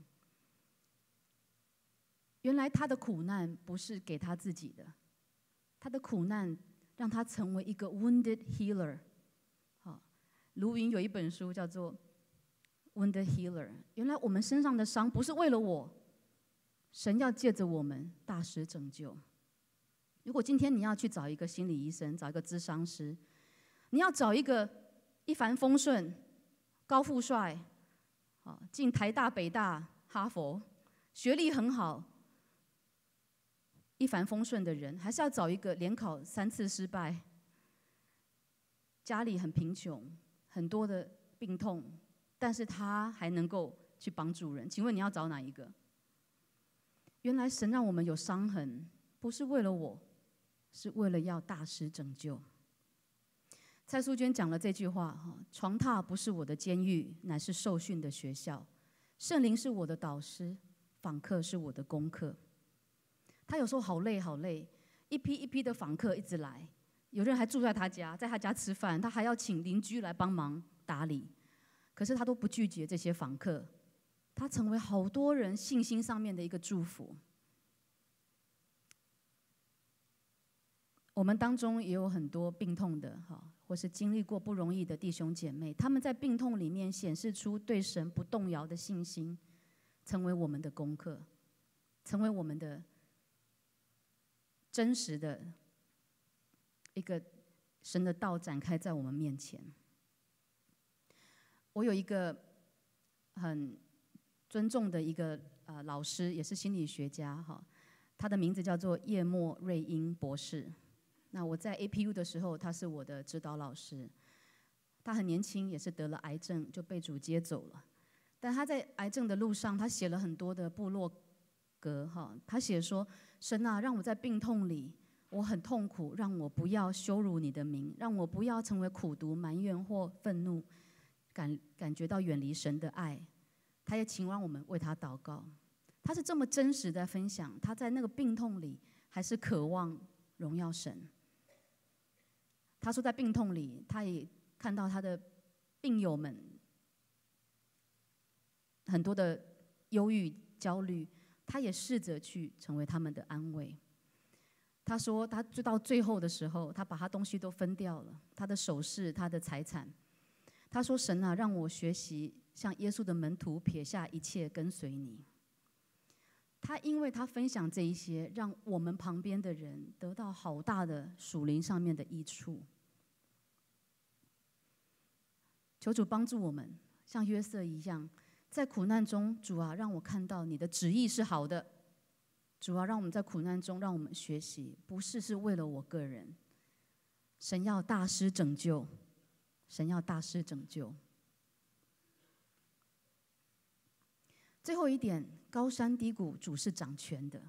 原来他的苦难不是给他自己的，他的苦难让他成为一个 wounded healer。卢云有一本书叫做 Wounded Healer。原来我们身上的伤不是为了我，神要借着我们大施拯救。如果今天你要去找一个心理医生，找一个咨商师，你要找一个一帆风顺、高富帅，进台大、北大、哈佛，学历很好， 一帆风顺的人，还是要找一个联考3次失败，家里很贫穷，很多的病痛，但是他还能够去帮助人？请问你要找哪一个？原来神让我们有伤痕，不是为了我，是为了要大施拯救。蔡淑娟讲了这句话哈：床榻不是我的监狱，乃是受训的学校；圣灵是我的导师，访客是我的功课。他有时候好累好累，一批一批的访客一直来，有人还住在他家，在他家吃饭，他还要请邻居来帮忙打理。可是他都不拒绝这些访客，他成为好多人信心上面的一个祝福。我们当中也有很多病痛的哈，或是经历过不容易的弟兄姐妹，他们在病痛里面显示出对神不动摇的信心，成为我们的功课，成为我们的真实的一个神的道展开在我们面前。我有一个很尊重的一个老师，也是心理学家哈，他的名字叫做叶默瑞英博士。那我在 APU 的时候，他是我的指导老师。他很年轻，也是得了癌症，就被主接走了。但他在癌症的路上，他写了很多的部落格哈。他写说：“神啊，让我在病痛里，我很痛苦，让我不要羞辱你的名，让我不要成为苦毒、埋怨或愤怒，感觉到远离神的爱。”他也请让我们为他祷告。他是这么真实的分享，他在那个病痛里还是渴望荣耀神。他说，在病痛里，他也看到他的病友们很多的忧郁、焦虑，他也试着去成为他们的安慰。他说，他就到最后的时候，他把他东西都分掉了，他的首饰、他的财产。他说：“神啊，让我学习像耶稣的门徒，撇下一切跟随你。”他因为他分享这一些，让我们旁边的人得到好大的属灵上面的益处。求主帮助我们，像约瑟一样，在苦难中，主啊，让我看到你的旨意是好的。主啊，让我们在苦难中，让我们学习，不是为了我个人。神要大施拯救，神要大施拯救。最后一点，高山低谷，主是掌权的。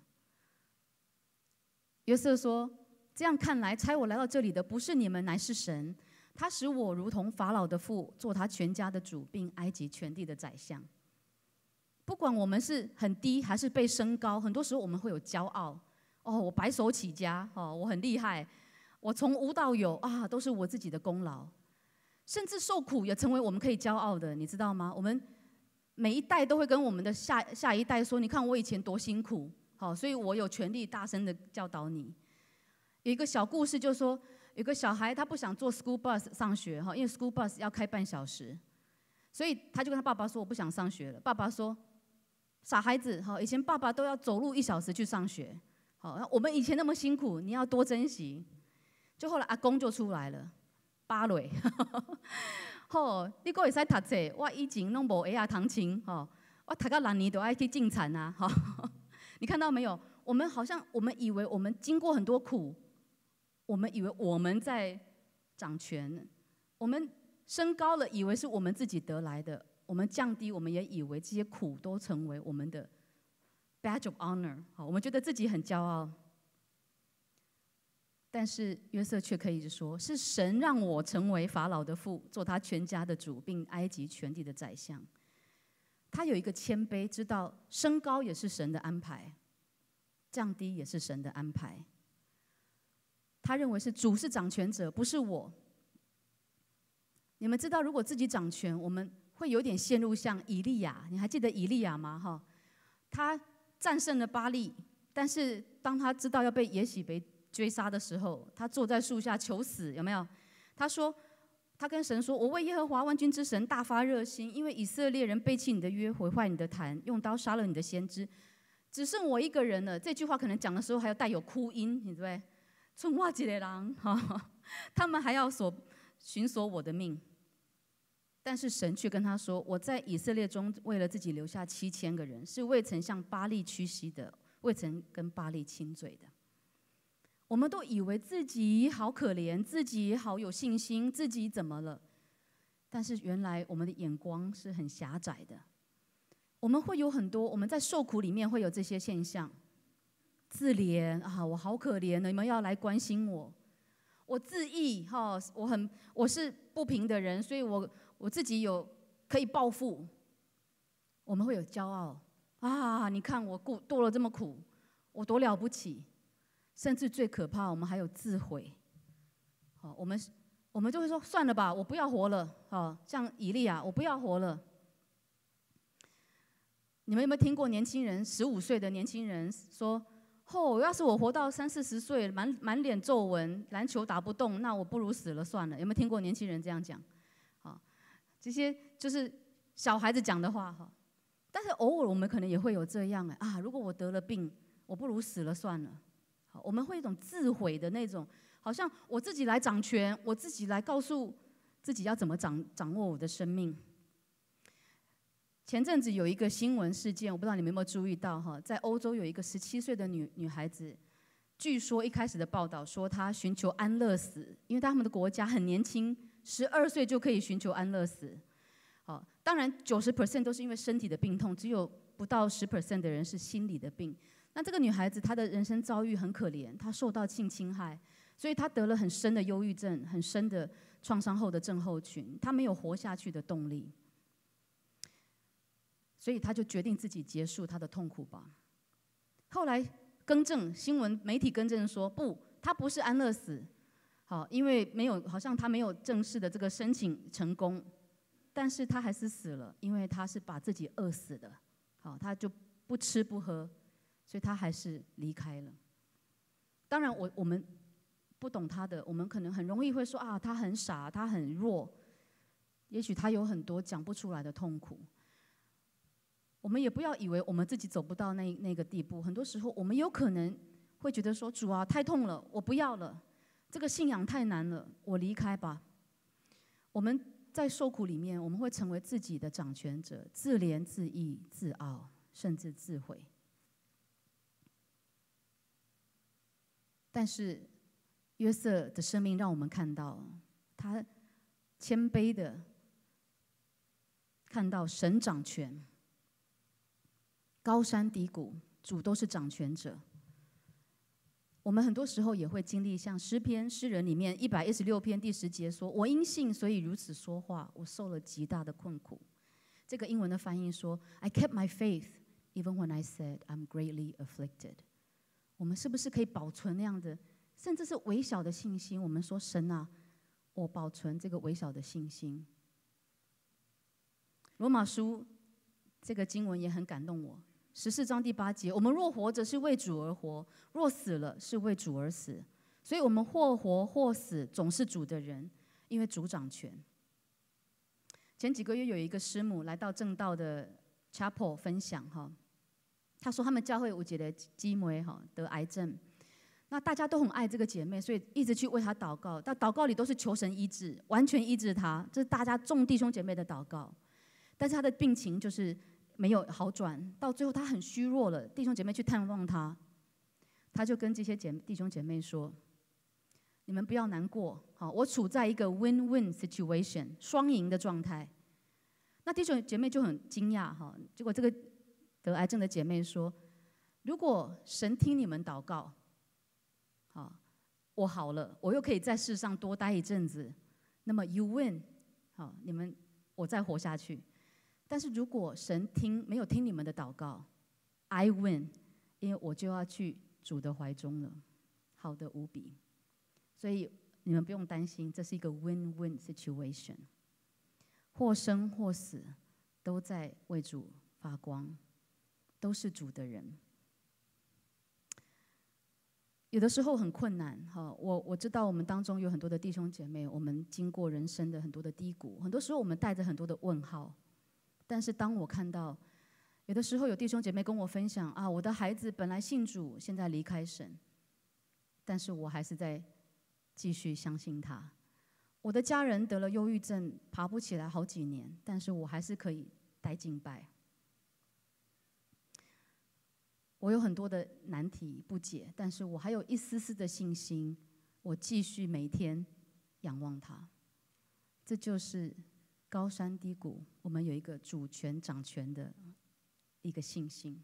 约瑟说：“这样看来，差我来到这里的不是你们，乃是神。他使我如同法老的父，做他全家的主，并埃及全地的宰相。”不管我们是很低还是被升高，很多时候我们会有骄傲。哦，我白手起家，哦，我很厉害，我从无到有啊，都是我自己的功劳。甚至受苦也成为我们可以骄傲的，你知道吗？我们每一代都会跟我们的下一代说：“你看我以前多辛苦，好，所以我有权利大声的教导你。”有一个小故事，就说有个小孩他不想坐 school bus 上学哈，因为 school bus 要开半小时，所以他就跟他爸爸说：“我不想上学了。”爸爸说：“傻孩子，好，以前爸爸都要走路1小时去上学，好，我们以前那么辛苦，你要多珍惜。”就后来阿公就出来了，芭蕾。吼，你阁会使读册，我以前拢无会弹琴，吼，我读到6年就爱去进产啊，吼。你看到没有？我们好像我们以为我们经过很多苦，我们以为我们在掌权，我们升高了，以为是我们自己得来的；我们降低，我们也以为这些苦都成为我们的 badge of honor， 好，我们觉得自己很骄傲。但是约瑟却可以说：“是神让我成为法老的父，做他全家的主，并埃及全地的宰相。”他有一个谦卑，知道升高也是神的安排，降低也是神的安排。他认为是主是掌权者，不是我。你们知道，如果自己掌权，我们会有点陷入像以利亚。你还记得以利亚吗？哈，他战胜了巴力，但是当他知道要被耶洗别追杀的时候，他坐在树下求死，有没有？他说，他跟神说：“我为耶和华万军之神大发热心，因为以色列人背弃你的约，毁坏你的坛，用刀杀了你的先知，只剩我一个人了。”这句话可能讲的时候还有带有哭音，对不对？剩我一个人，他们还要寻索我的命。但是神却跟他说：“我在以色列中为了自己留下7000个人，是未曾向巴力屈膝的，未曾跟巴力亲嘴的。” 我们都以为自己好可怜，自己好有信心，自己怎么了？但是原来我们的眼光是很狭窄的。我们会有很多，我们在受苦里面会有这些现象：自怜啊，我好可怜，你们要来关心我；我自义哈，我是不平的人，所以我自己可以报复。我们会有骄傲啊，你看我过了这么苦，我多了不起。甚至最可怕，我们还有自毁。好，我们就会说算了吧，我不要活了。好，像以利亚，我不要活了。你们有没有听过年轻人15岁的年轻人说：“要是我活到30-40岁，满脸皱纹，篮球打不动，那我不如死了算了。”有没有听过年轻人这样讲？好，这些就是小孩子讲的话哈。但是偶尔我们可能也会有这样啊，如果我得了病，我不如死了算了。我们会有一种自毁的那种，好像我自己来掌权，我自己来告诉自己要怎么掌握我的生命。前阵子有一个新闻事件，我不知道你们有没有注意到哈，在欧洲有一个17岁的女孩子，据说一开始的报道说她寻求安乐死，因为他们的国家很年轻，12岁就可以寻求安乐死。好，当然90% 都是因为身体的病痛，只有不到10% 的人是心理的病。那这个女孩子她的人生遭遇很可怜，她受到性侵害，所以她得了很深的忧郁症，很深的创伤后的症候群，她没有活下去的动力，所以她就决定自己结束她的痛苦吧。后来新闻媒体更正说，不，她不是安乐死，好，因为好像她没有正式的这个申请成功，但是她还是死了，因为她是把自己饿死的，好，她就不吃不喝。所以他还是离开了。当然我们不懂他的，我们可能很容易会说啊，他很傻，他很弱，也许他有很多讲不出来的痛苦。我们也不要以为我们自己走不到那个地步，很多时候我们有可能会觉得说，主啊，太痛了，我不要了，这个信仰太难了，我离开吧。我们在受苦里面，我们会成为自己的掌权者，自怜自义、自傲，甚至自毁。但是约瑟的生命让我们看到，他谦卑的看到神掌权，高山低谷，主都是掌权者。我们很多时候也会经历像诗人里面116篇第10节说：“我因信，所以如此说话，我受了极大的困苦。”这个英文的翻译说 ：“I kept my faith, even when I said I'm greatly afflicted。”我们是不是可以保存那样的，甚至是微小的信心？我们说神啊，我保存这个微小的信心。罗马书这个经文也很感动我，14章第8节：我们若活着是为主而活，若死了是为主而死。所以我们或活或死，总是主的人，因为主掌权。前几个月有一个师母来到正道的 chapel 分享哈。他说他们教会有一个姊妹得癌症，那大家都很爱这个姐妹，所以一直去为她祷告。但祷告里都是求神医治，完全医治她，这是大家众弟兄姐妹的祷告。但是她的病情就是没有好转，到最后她很虚弱了。弟兄姐妹去探望她，她就跟这些弟兄姐妹说：“你们不要难过，好，我处在一个 win-win situation， 双赢的状态。”那弟兄姐妹就很惊讶哈，结果这个得癌症的姐妹说：“如果神听你们祷告，好，我好了，我又可以在世上多待一阵子，那么 you win， 好，我再活下去。但是如果神没有听你们的祷告 ，I win， 因为我就要去主的怀中了，好的无比。所以你们不用担心，这是一个 win-win situation， 或生或死，都在为主发光。”都是主的人，有的时候很困难哈。我知道我们当中有很多的弟兄姐妹，我们经过人生的很多的低谷，很多时候我们带着很多的问号。但是当我看到，有的时候有弟兄姐妹跟我分享啊，我的孩子本来信主，现在离开神，但是我还是在继续相信他。我的家人得了忧郁症，爬不起来好几年，但是我还是可以带敬拜。 我有很多的难题不解，但是我还有一丝丝的信心，我继续每天仰望他。这就是高山低谷，我们有一个主权掌权的一个信心。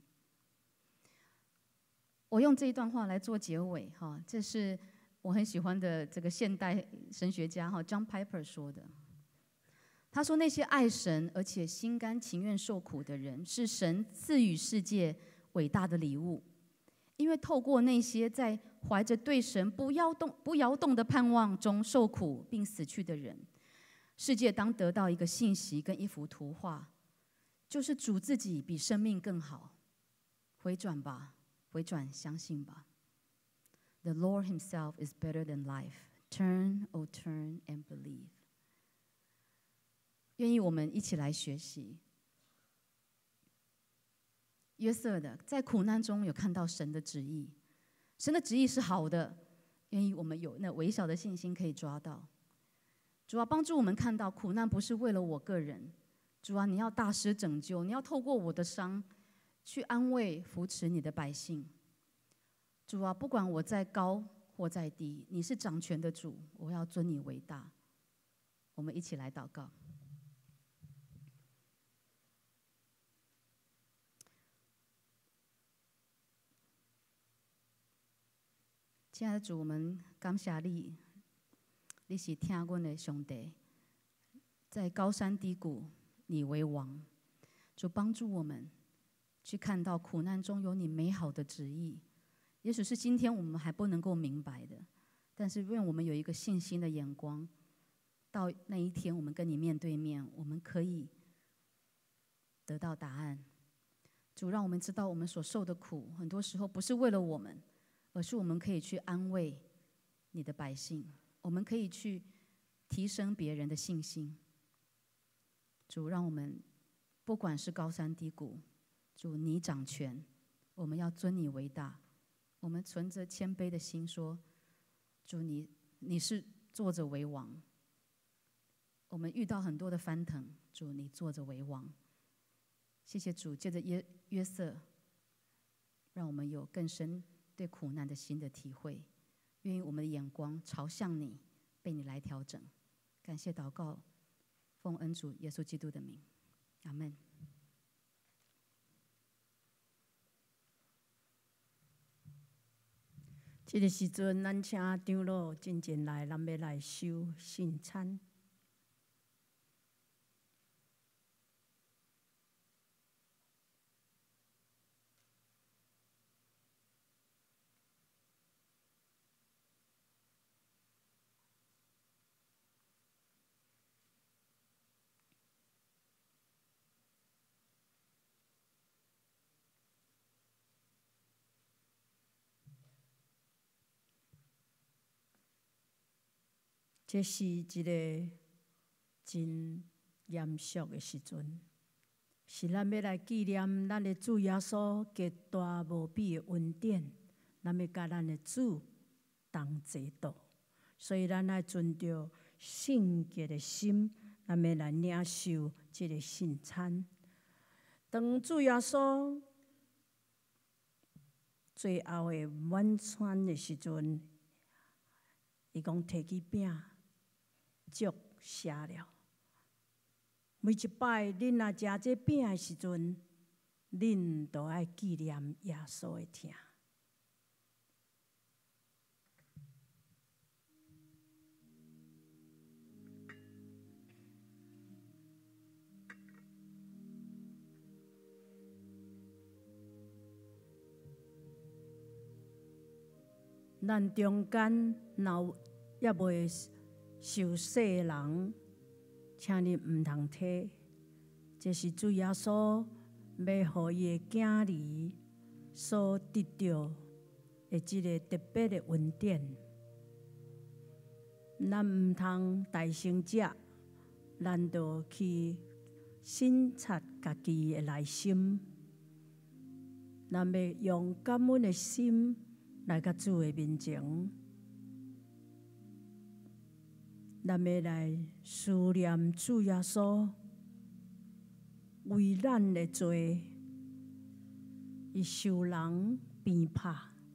我用这一段话来做结尾，哈，这是我很喜欢的这个现代神学家哈 John Piper 说的。他说：“那些爱神而且心甘情愿受苦的人，是神赐予世界伟大的礼物。因为透过那些在怀着对神不摇动的盼望中受苦并死去的人，世界当得到一个信息跟一幅图画，就是主自己比生命更好。回转吧，回转，相信吧。The Lord Himself is better than life. Turn, oh turn and believe.” 愿意我们一起来学习约瑟的，在苦难中有看到神的旨意，神的旨意是好的，愿意我们有那微小的信心可以抓到。主啊，帮助我们看到苦难不是为了我个人，主啊，你要大施拯救，你要透过我的伤去安慰扶持你的百姓。主啊，不管我在高或在低，你是掌权的主，我要尊你为大。我们一起来祷告。亲爱的主，我们感谢你，你是听阮的上帝，在高山低谷，你为王。主帮助我们去看到苦难中有你美好的旨意，也许是今天我们还不能够明白的，但是愿我们有一个信心的眼光，到那一天我们跟你面对面，我们可以得到答案。主让我们知道，我们所受的苦，很多时候不是为了我们，而是我们可以去安慰你的百姓，我们可以去提升别人的信心。主让我们不管是高山低谷，主你掌权，我们要尊你为大。我们存着谦卑的心说，主你是坐着为王。我们遇到很多的翻腾，主你坐着为王。谢谢主，借着约瑟，让我们有更深对苦难的心的体会，愿意我们的眼光朝向你，被你来调整。感谢祷告，奉恩主耶稣基督的名，阿们。 这个时阵，咱请长老进前来，咱要来收圣餐。这是一个真严肃的时阵，是咱要来纪念咱的主耶稣极大无比的恩典，咱要甲咱的主同齐祷，所以咱要存着圣洁的心，咱要来领受这个圣餐。当主耶稣最后的晚餐的时阵，伊讲摕起饼。祝谢了。每一摆，恁若食这饼的时阵，恁都爱纪念耶稣的疼。咱中间若也未受洗的人，请你唔通摕。这是主耶稣要互伊的囝儿所得到的这个特别的恩典。咱唔通大声食，咱就去省察家己的内心。咱要用感恩的心来到主的面前。咱要来思念主耶稣为咱的罪， 伊受人鞭拍，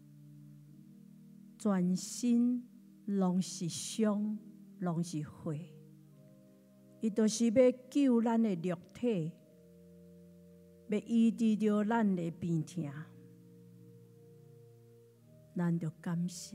全身拢是伤，拢是血。伊就是要救咱的肉体，要医治着咱的病痛，咱就感谢。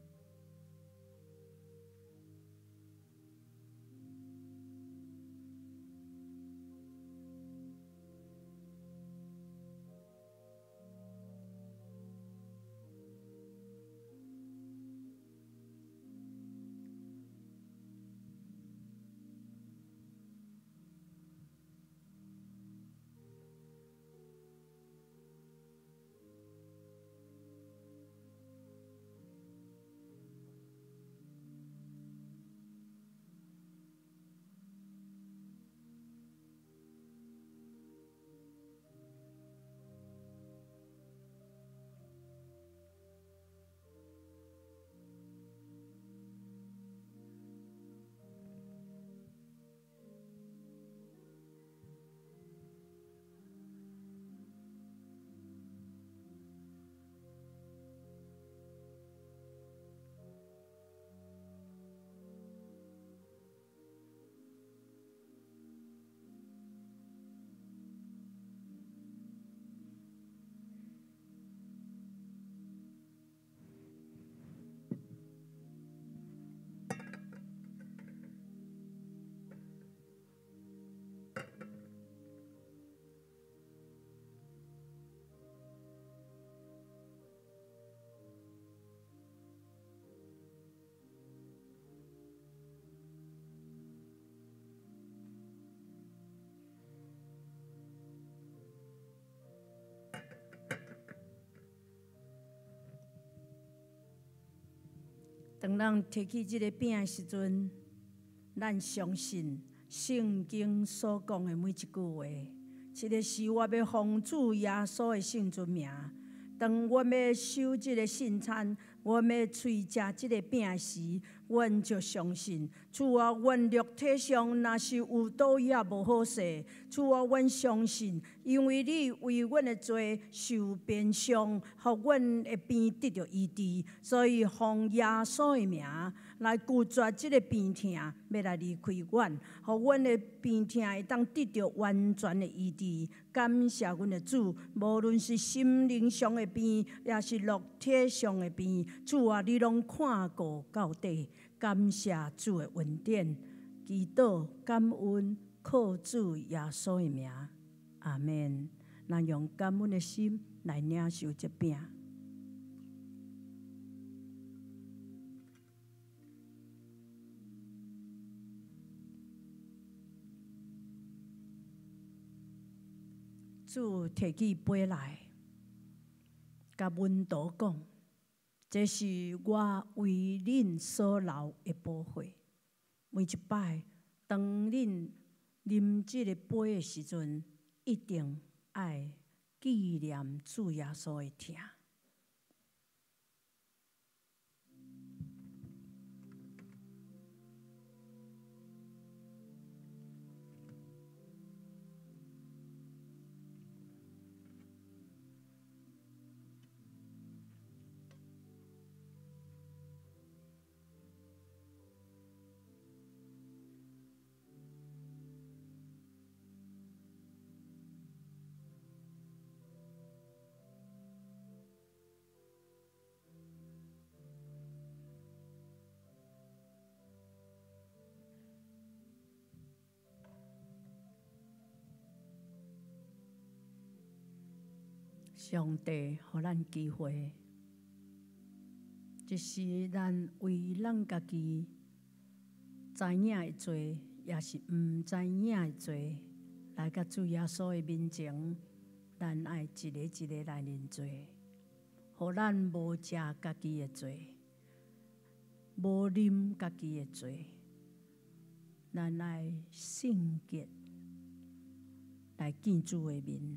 当咱摕起这个饼的时阵，咱相信圣经所讲的每一句话，这个是我要奉主耶稣的圣尊名。当我要守这个圣餐，我要喙食这个饼时，阮就相信，主啊，阮肉体上若是有倒也无好势，主啊，阮相信，因为你为阮的罪受鞭伤，互阮的病得到医治，所以奉耶稣的名来拒绝这个病痛，要来离开阮，互阮的病痛会当得到完全的医治。感谢阮的主，无论是心灵上的病，也是肉体上的病，主啊，你拢看顾到底。感谢主的恩典，祈祷感恩，靠主耶稣的名，阿门。咱用感恩的心来领受这饼。主摕起杯来，甲门徒讲：“这是我为恁所流的宝血。每一摆，当恁啉这个杯的时阵，一定爱纪念主耶稣的疼。”上帝予咱机会，就是咱为咱家己知影的罪，也是毋知影的罪，来到主耶稣的面前，咱爱一个一个来认罪，予咱无食家己的罪，无啉家己的罪，咱爱圣洁来见主的面。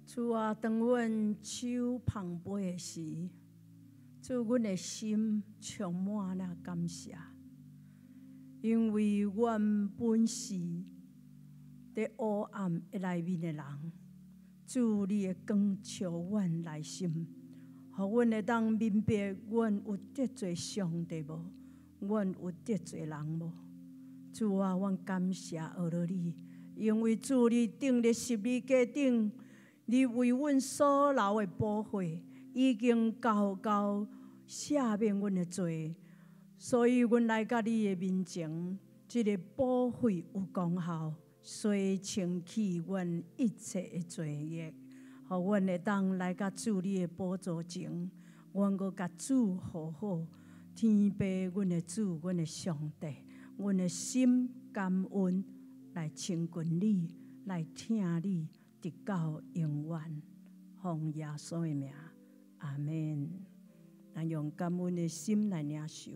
主啊，当阮手捧杯的时，主，阮的心充满了感谢，因为阮本是伫黑暗内面的人，主，你的光照阮内心，互阮会当明白，阮有得罪上帝无？阮有得罪人无？主啊，阮感谢学了你，因为主，你钉伫十字架顶。你为阮所流的宝血，已经厚厚赦免阮的罪，所以阮来到你的面前，这个宝血有功效，洗清去阮一切的罪孽，互阮会当来到主你的宝座前，阮阁甲主和好，天父阮的主，阮的上帝，阮的心感恩，来亲近你，来听你。直到永远，奉耶稣的名，阿门。咱用感恩的心来领受。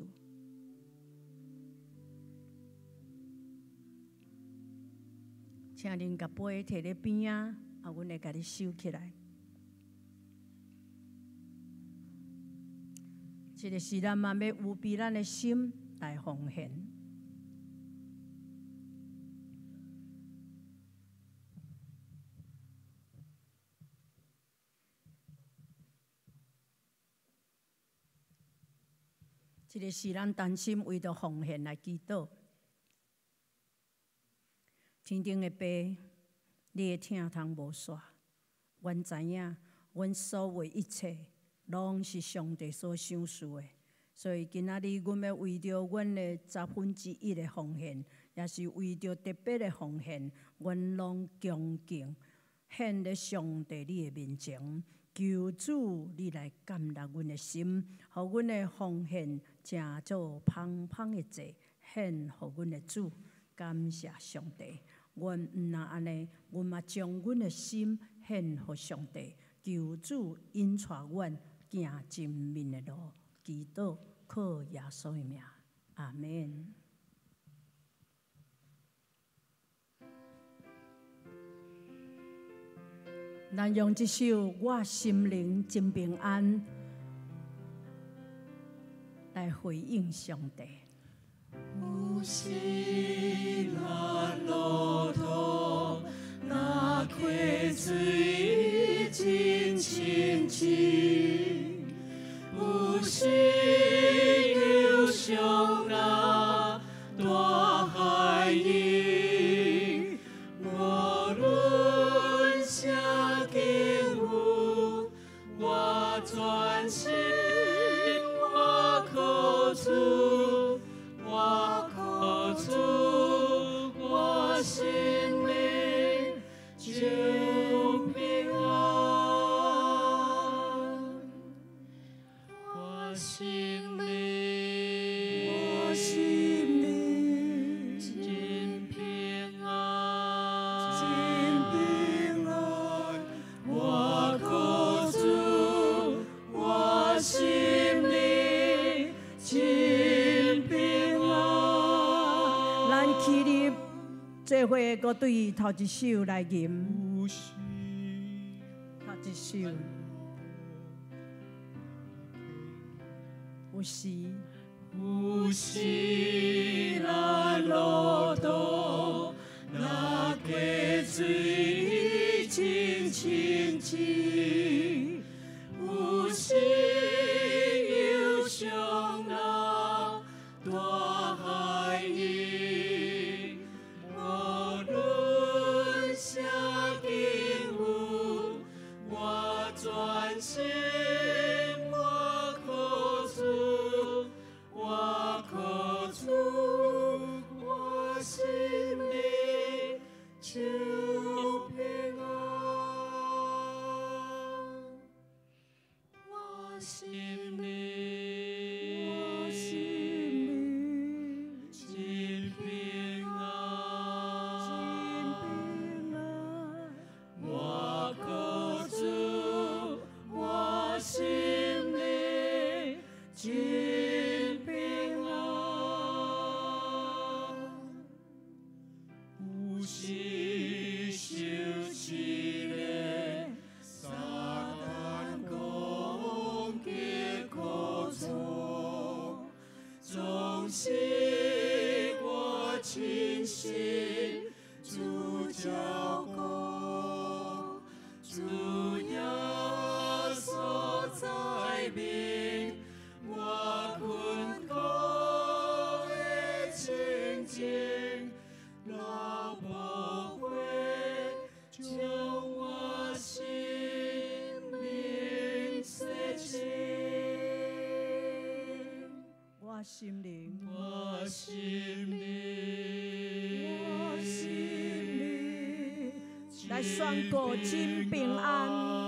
请恁把杯摕咧边啊，阮会甲你收起来。这个是咱嘛要有比咱的心来奉献。这个是咱担心为着奉献来祈祷。天顶的爸，你的疼痛无煞，阮知影，阮所有一切拢是上帝所赏赐的。所以今仔日，阮要为着阮的1/10的奉献，也是为着特别的奉献，阮拢恭敬献在上帝你的面前。求主，你来感染阮的心，互阮的奉献正做芳芳的祭，献互阮的主。感谢上帝，阮毋若安尼，阮嘛将阮的心献互上帝。求主引带阮行前面的路，祈祷靠耶稣的名，阿门。咱用这首《我心灵真平安》来回应上帝。 有时咱路途若溪水真清澈，有时忧伤若大海涌，无论啥境遇，我全心我靠主。我靠主，我心灵就平安。我心灵，我心灵真平安，真平安。我靠主，我心灵真平安。 咱起立，做伙搁对头一首来吟。头一首，有时。 有时咱路途若溪水真清澈，有时忧伤若大海涌，无论啥境遇，我全心我靠主。我靠主，我心灵就平安。我心灵，我心灵真平安，真平安。我靠主，我心灵真平安。有时面，我困苦的情景，老宝贝，将我心灵洗净。 我心灵， 我心灵， 我心灵，来宣告真平安。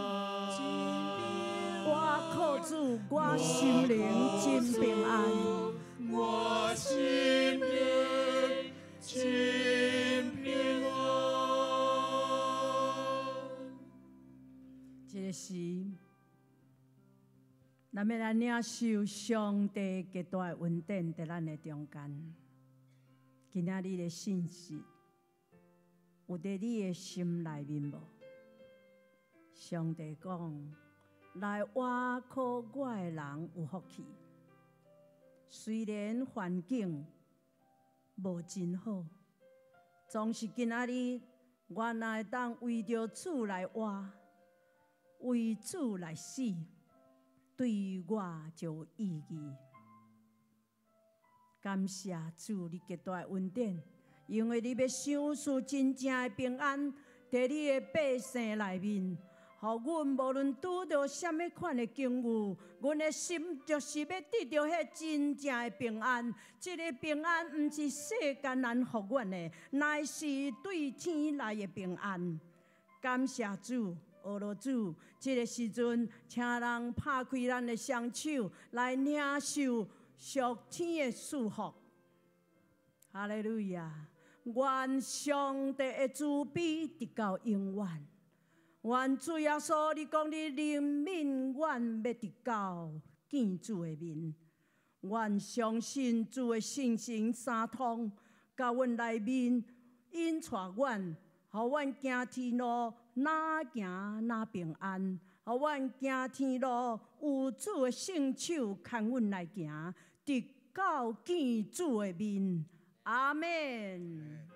我靠主，我心灵真平安。 我心灵真平安。 这个时，咱要来领受上帝极大的恩典在咱的中间。今仔日的信息，有在你的心内面无？上帝讲：来挖苦我的人有福气。虽然环境无真好，总是今仔日原来当为着主来活，为主来死，对我就有意义。感谢主，你极大的恩典，因为你要享受真正的平安，在你的百姓内面。互阮无论拄到什么款的境遇，阮的心就是要得到迄真正的平安。这个平安毋是世间人互阮的，乃是对天来的平安。感谢主，阿罗主，这个时阵，请人拍开咱的双手，来领受属天的祝福。哈利路亚！愿上帝的慈悲直到永远。愿主耶稣，你讲你怜悯，愿要直到见主的面。愿相信主的圣神三通，甲阮内面引带阮，互阮行天路哪行哪平安，互阮行天路有主的圣手牵阮来行，直到见主的面。阿门。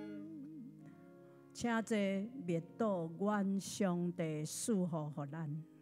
请这灭道愿上帝赐福予咱。